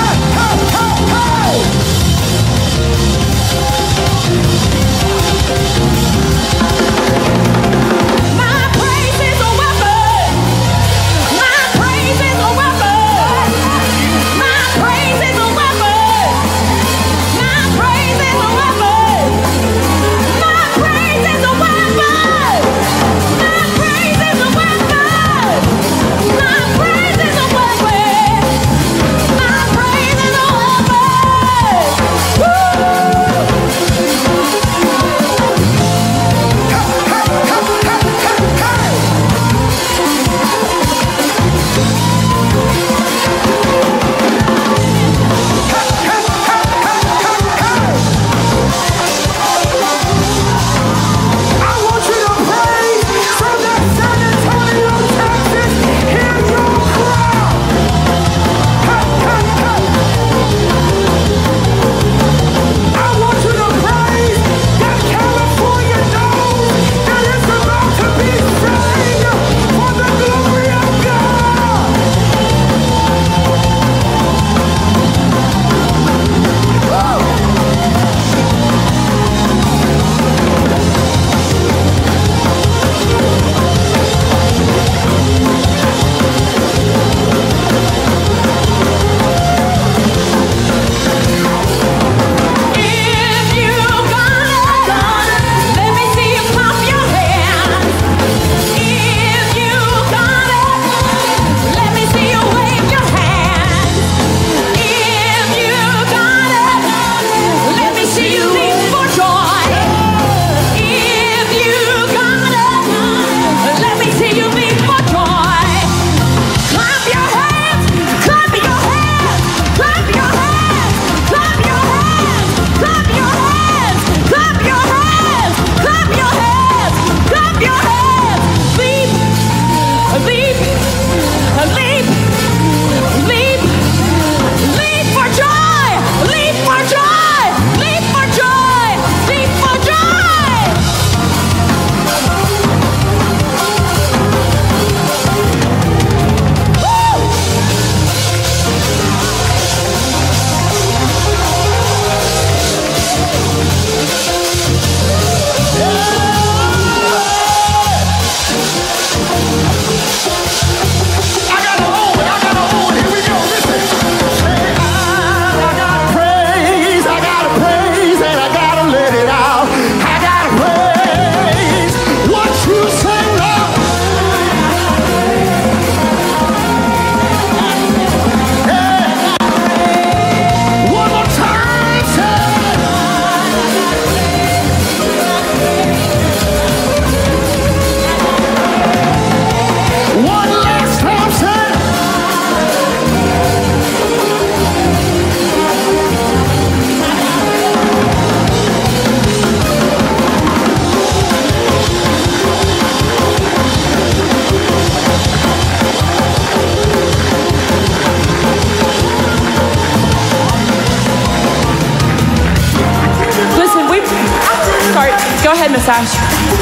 Speaker 1: Go ahead, Miss Ash.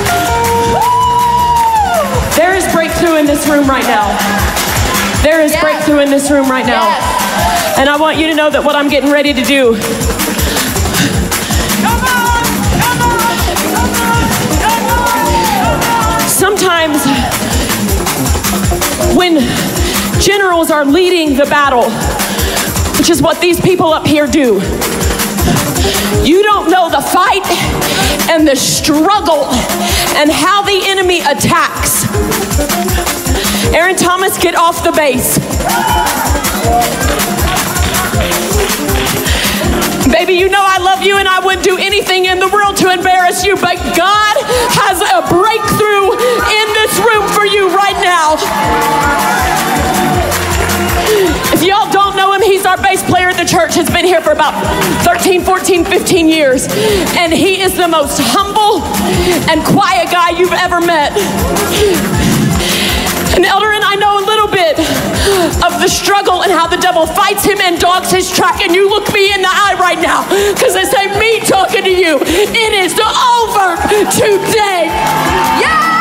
Speaker 1: There is breakthrough in this room right now. There is yes. breakthrough in this room right now. Yes. And I want you to know that what I'm getting ready to do. Come on, come on, come on, come on. Sometimes when generals are leading the battle, which is what these people up here do, you don't know the fight and the struggle and how the enemy attacks. Aaron Thomas, get off the base. Baby, you know I love you and I wouldn't do anything in the world to embarrass you, but God has a breakthrough in this room for you right now. If y'all don't know him, he's our bass player at the church, has been here for about thirteen, fourteen, fifteen years. And he is the most humble and quiet guy you've ever met. And Elder and I know a little bit of the struggle and how the devil fights him and dogs his track. And you look me in the eye right now, because this ain't me talking to you. It is over today. Yeah!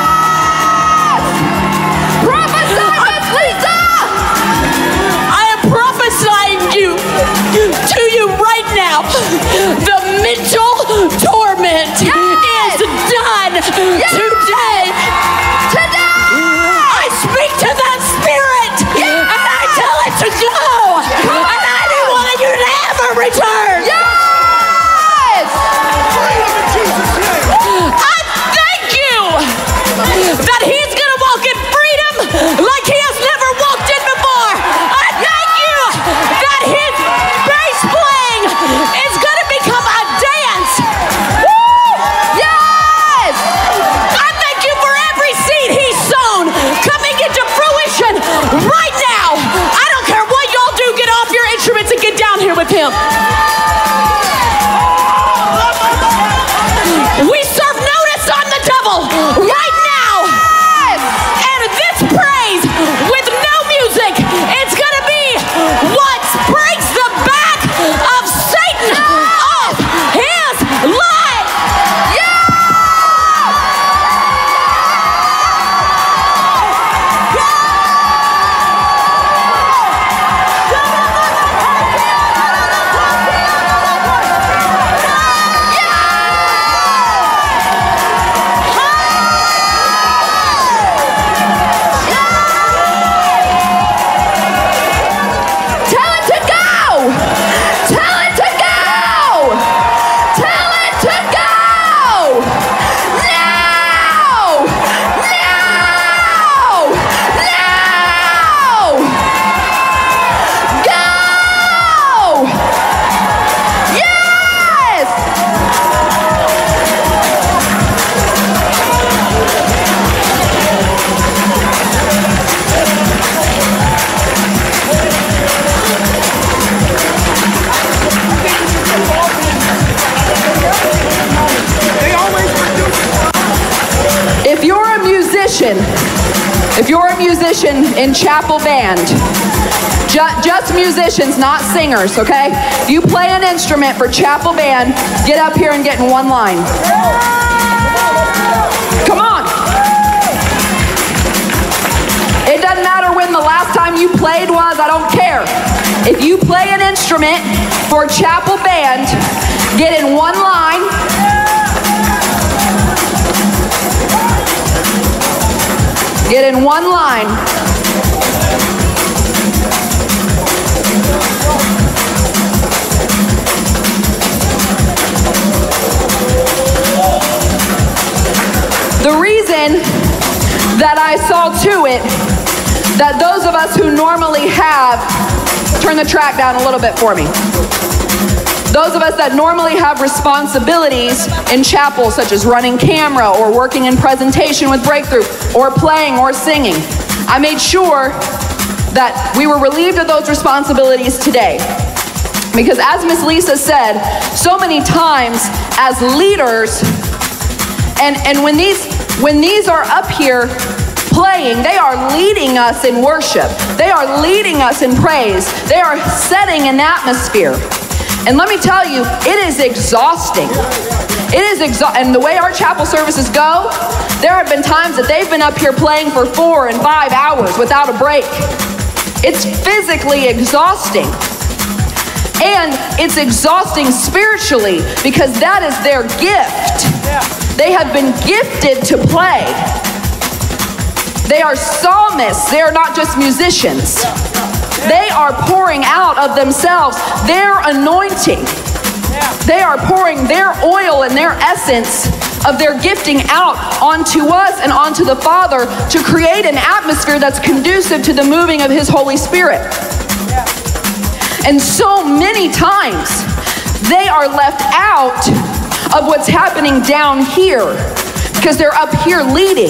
Speaker 1: You, to you right now, the mental torment yes. is done yes. today. Today, I speak to that spirit yes. and I tell it to go, and I don't want you to ever return. Yes. I thank you that he's gonna walk in freedom like he has never walked in before. I thank you that his bass playing is going to become a dance. Woo! Yes! I thank you for every seed he's sown coming into fruition right now. I don't care what y'all do, get off your instruments and get down here with him. We serve notice on the devil right now. And this praise with no music, it's going to be what breaks the back of Satan off his life. Yeah! If you're a musician in chapel band, ju just musicians, not singers, okay? If you play an instrument for chapel band, get up here and get in one line. Come on. It doesn't matter when the last time you played was, I don't care. If you play an instrument for chapel band, get in one line. Get in one line. The reason that I saw to it that those of us who normally have, turn the track down a little bit for me. Those of us that normally have responsibilities in chapel, such as running camera or working in presentation with Breakthrough or playing or singing, I made sure that we were relieved of those responsibilities today. Because as Miss Lisa said, so many times as leaders, and, and when, these, when these are up here playing, they are leading us in worship. They are leading us in praise. They are setting an atmosphere.
Speaker 3: And let me tell you, it is exhausting. It is exhausting. And the way our chapel services go, there have been times that they've been up here playing for four and five hours without a break. It's physically exhausting. And it's exhausting spiritually because that is their gift. They have been gifted to play. They are psalmists. They are not just musicians. They are pouring out of themselves their anointing. They are pouring their oil and their essence of their gifting out onto us and onto the Father to create an atmosphere that's conducive to the moving of His Holy Spirit. And so many times they are left out of what's happening down here because they're up here leading.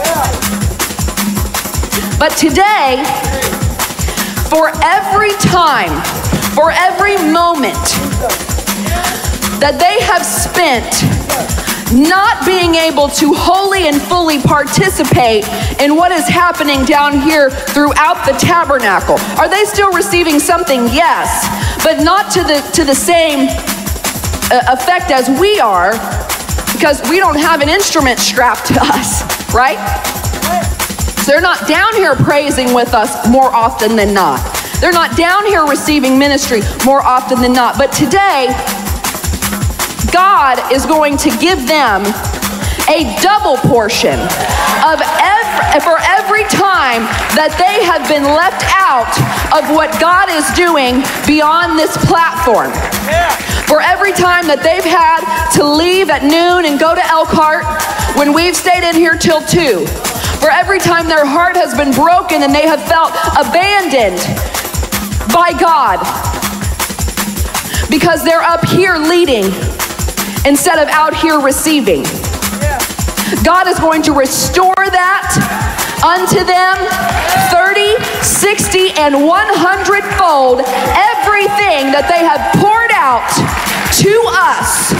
Speaker 3: But today, for every time, for every moment that they have spent not being able to wholly and fully participate in what is happening down here throughout the tabernacle. Are they still receiving something? Yes, but not to the to the same uh, effect as we are, because we don't have an instrument strapped to us, right? So they're not down here praising with us more often than not. They're not down here receiving ministry more often than not. But today, God is going to give them a double portion of every, for every time that they have been left out of what God is doing beyond this platform. For every time that they've had to leave at noon and go to Elkhart when we've stayed in here till two. For every time their heart has been broken and they have felt abandoned by God because they're up here leading instead of out here receiving. God is going to restore that unto them thirty, sixty, and one hundred fold everything that they have poured out to us.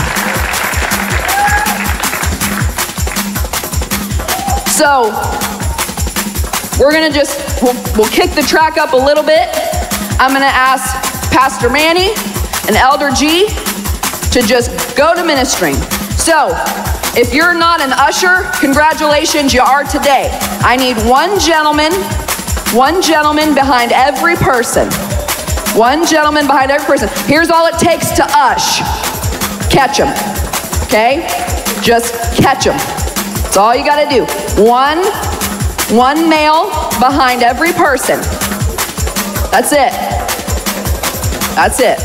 Speaker 3: So we're gonna just, we'll, we'll kick the track up a little bit. I'm gonna ask Pastor Manny and Elder G to just go to ministering. So, if you're not an usher, congratulations, you are today. I need one gentleman, one gentleman behind every person. One gentleman behind every person. Here's all it takes to ush. Catch them, okay? Just catch them. That's all you gotta do. One, one male behind every person. That's it. That's it.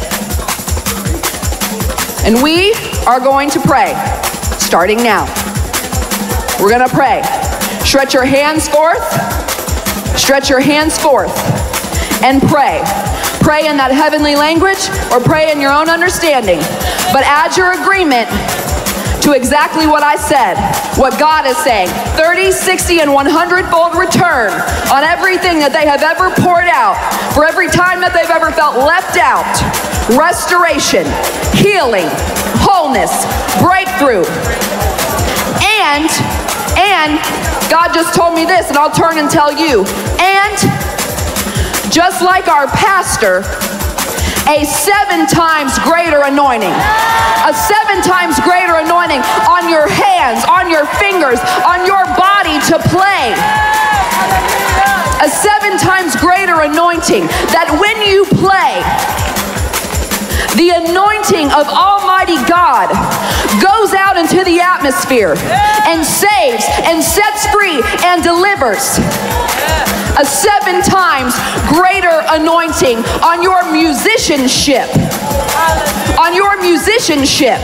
Speaker 3: And we are going to pray, starting now. We're gonna pray. Stretch your hands forth. Stretch your hands forth and pray. Pray in that heavenly language or pray in your own understanding. But add your agreement to exactly what I said, what God is saying. thirty, sixty, and one hundred fold return on everything that they have ever poured out, for every time that they've ever felt left out. Restoration, healing, wholeness, breakthrough. And, and God just told me this, and I'll turn and tell you. And just like our pastor, a seven times greater anointing. A seven times greater anointing on your hands, on your fingers, on your body to play. A seven times greater anointing that when you play, the anointing of Almighty God goes out into the atmosphere and saves and sets free and delivers. A seven times greater anointing on your musicianship. On your musicianship.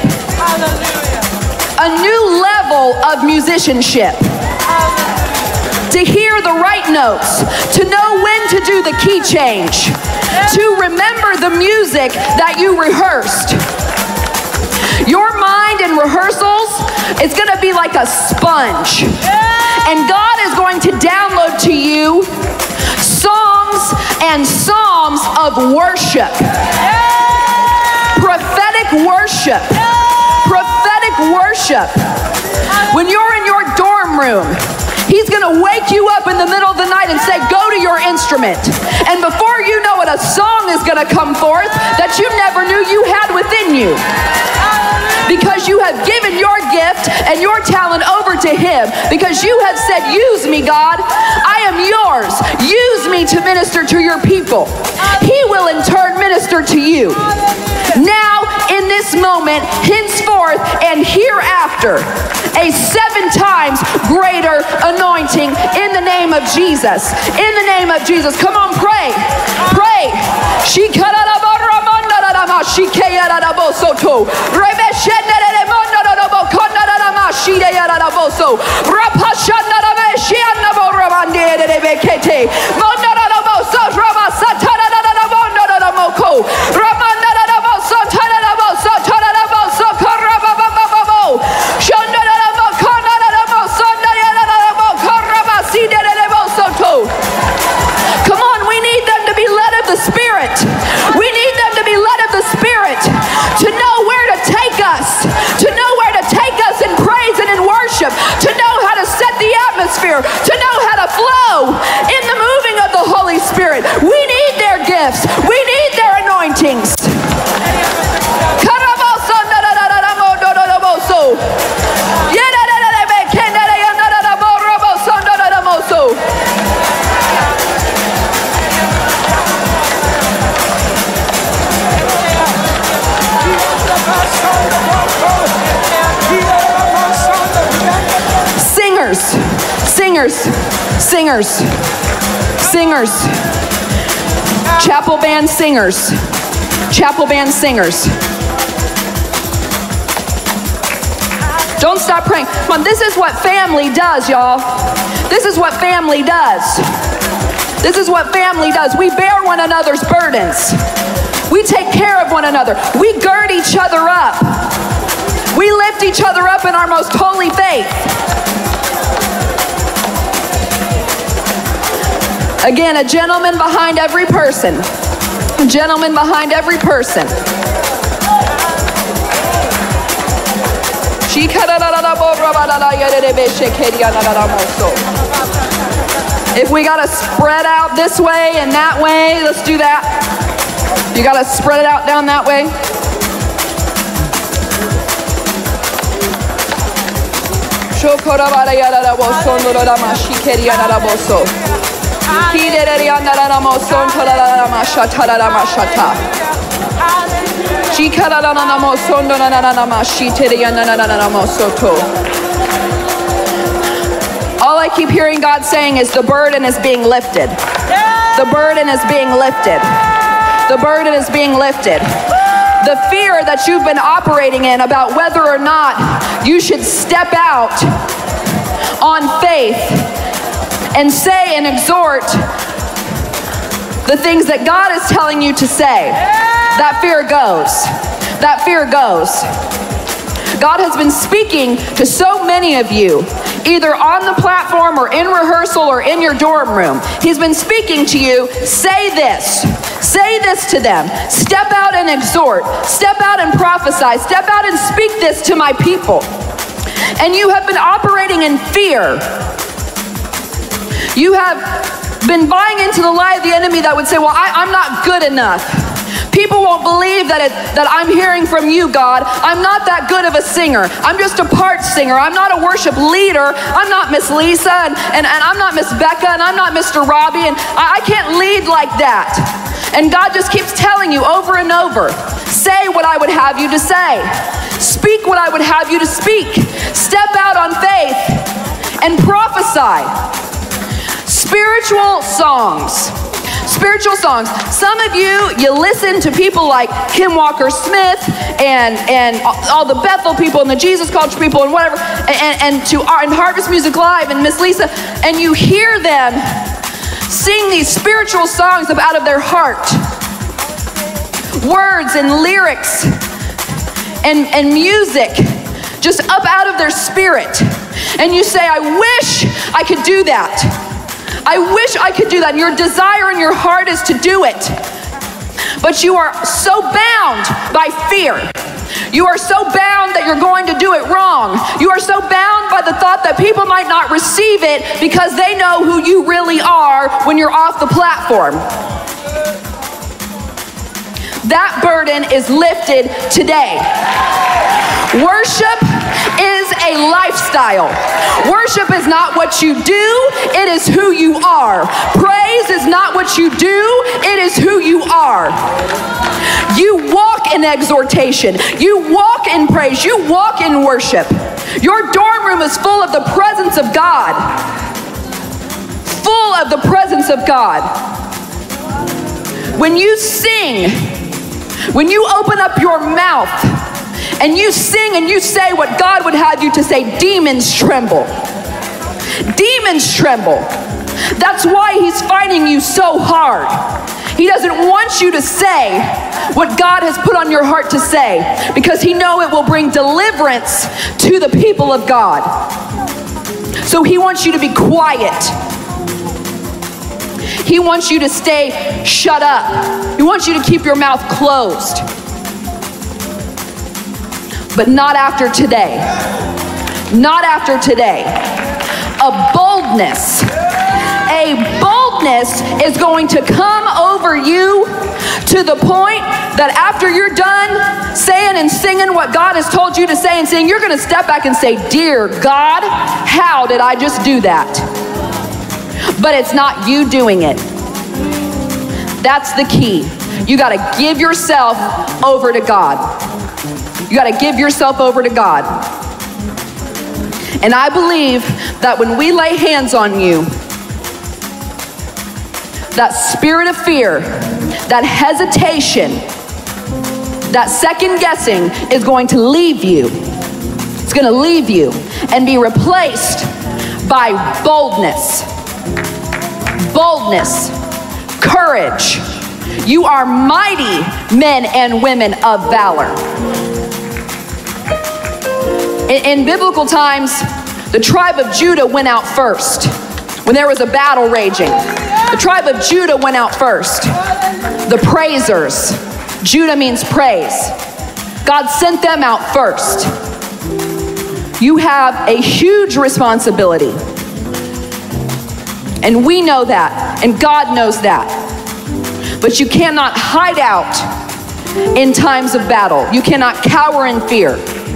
Speaker 3: A new level of musicianship. To hear the right notes. To know when to do the key change. To remember the music that you rehearsed. Your mind in rehearsals is going to be like a sponge. And God is going to download to you songs and psalms of worship. Prophetic worship. Prophetic worship. When you're in your dorm room, He's going to wake you up in the middle of the night and say, go to your instrument. And before you know it, a song is going to come forth that you never knew you had within you. Because you have given your gift and your talent over to Him. Because you have said, use me, God. I am yours. Use me to minister to your people. He will in turn minister to you. Now, in this moment, henceforth and hereafter, a seven times greater anointing in the name of Jesus. In the name of Jesus. Come on, pray. Pray. Come on, we need them to be led of the Spirit. We need them to be led of the Spirit to know where to take us, to know where to take us in praise and in worship, to know how to set the atmosphere, to know how to flow in the moving of the Holy Spirit. We need their gifts. We need their anointings. Singers, singers, singers, chapel band singers, chapel band singers. Don't stop praying. Come on, this is what family does, y'all. This is what family does. This is what family does. We bear one another's burdens. We take care of one another. We gird each other up. We lift each other up in our most holy faith. Again, a gentleman behind every person. A gentleman behind every person. If we gotta spread out this way and that way, let's do that. You gotta spread it out down that way. All I keep hearing God saying is the burden is being lifted. The burden is being lifted. The burden is being lifted. The fear that you've been operating in about whether or not you should step out on faith and say and exhort the things that God is telling you to say. That fear goes. That fear goes. God has been speaking to so many of you, either on the platform or in rehearsal or in your dorm room. He's been speaking to you. Say this. Say this to them. Step out and exhort. Step out and prophesy. Step out and speak this to my people. And you have been operating in fear. You have been buying into the lie of the enemy that would say, well, I, I'm not good enough. People won't believe that, it, that I'm hearing from you, God. I'm not that good of a singer. I'm just a part singer. I'm not a worship leader. I'm not Miss Lisa, and, and, and I'm not Miss Becca, and I'm not Mister Robbie, and I, I can't lead like that. And God just keeps telling you over and over, say what I would have you to say. Speak what I would have you to speak. Step out on faith and prophesy. Spiritual songs. Spiritual songs. Some of you, you listen to people like Kim Walker-Smith and, and all the Bethel people and the Jesus Culture people and whatever, and, and to and Harvest Music Live and Miss Lisa, and you hear them sing these spiritual songs up out of their heart. Words and lyrics and, and music just up out of their spirit. And you say, I wish I could do that. I wish I could do that. And your desire in your heart is to do it. But you are so bound by fear. You are so bound that you're going to do it wrong. You are so bound by the thought that people might not receive it because they know who you really are when you're off the platform. That burden is lifted today. Worship is a lifestyle. Worship is not what you do, it is who you are. Praise is not what you do, it is who you are. You walk in exhortation, you walk in praise, you walk in worship. Your dorm room is full of the presence of God. Full of the presence of God. When you sing, when you open up your mouth and you sing and you say what God would have you to say, demons tremble. Demons tremble. That's why he's fighting you so hard. He doesn't want you to say what God has put on your heart to say because he knows it will bring deliverance to the people of God. So he wants you to be quiet. He wants you to stay shut up. He wants you to keep your mouth closed. But not after today. Not after today. A boldness. A boldness is going to come over you to the point that after you're done saying and singing what God has told you to say and sing, you're going to step back and say, "Dear God, how did I just do that?" But it's not you doing it. That's the key. You got to give yourself over to God. You got to give yourself over to God. And I believe that when we lay hands on you, that spirit of fear, that hesitation, that second guessing is going to leave you. It's going to leave you and be replaced by boldness. Boldness, courage. You are mighty men and women of valor. In, in biblical times, the tribe of Judah went out first when there was a battle raging. The tribe of Judah went out first. The praisers. Judah means praise. God sent them out first. You have a huge responsibility. And we know that, and God knows that. But you cannot hide out in times of battle. You cannot cower in fear.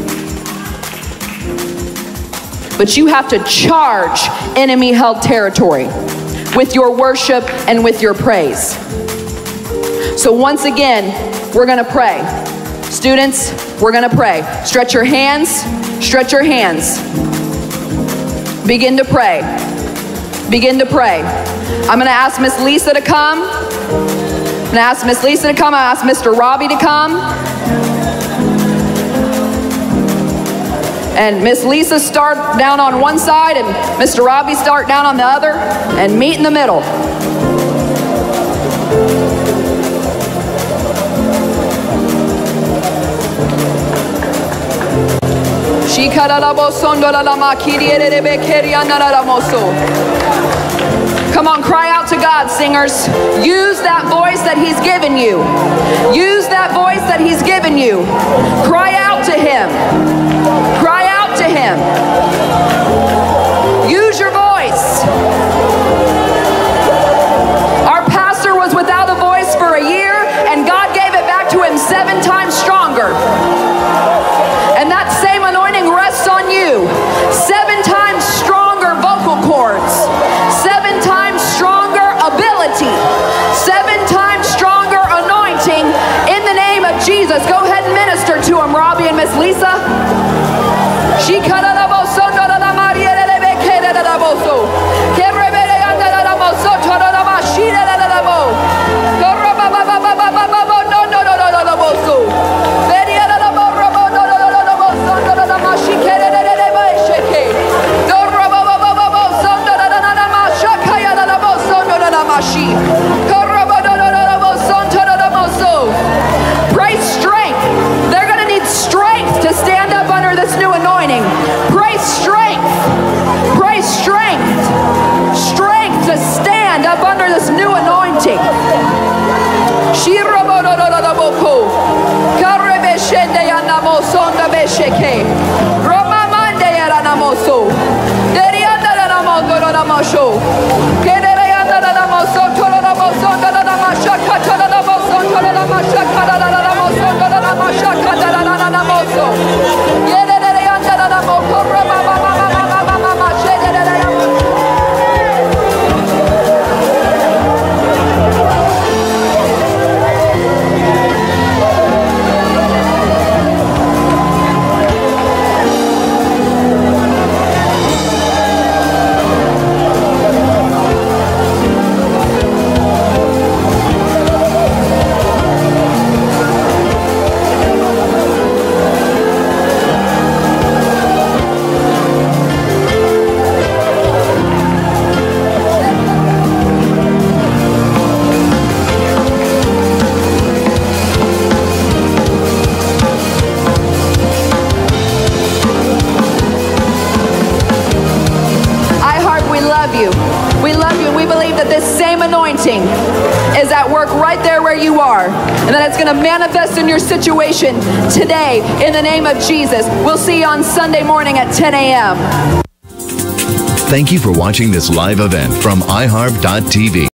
Speaker 3: But you have to charge enemy-held territory with your worship and with your praise. So once again, we're gonna pray. Students, we're gonna pray. Stretch your hands, stretch your hands. Begin to pray. Begin to pray. I'm gonna ask Miss Lisa to come. I'm gonna ask Miss Lisa to come. I ask Mister Robbie to come. And Miss Lisa start down on one side and Mister Robbie start down on the other and meet in the middle. Come on, cry out to God, singers. Use that voice that he's given you. Use that voice that he's given you. Cry out to him. Cry out to him. Use your voice. Our pastor was without a voice for a year, and God gave it back to him seven times stronger. And that same anointing rests on you. Seven times stronger vocal cords. Seven times stronger ability. Seven times stronger anointing in the name of Jesus. Go ahead and minister to him, Robbie and Miss Lisa. She cut out a Pray strength. They're going to need strength to stand up under this new anointing. Pray anointing is at work right there where you are, and that it's going to manifest in your situation today in the name of Jesus. We'll see you on Sunday morning at ten a m
Speaker 8: Thank you for watching this live event from i harp dot t v.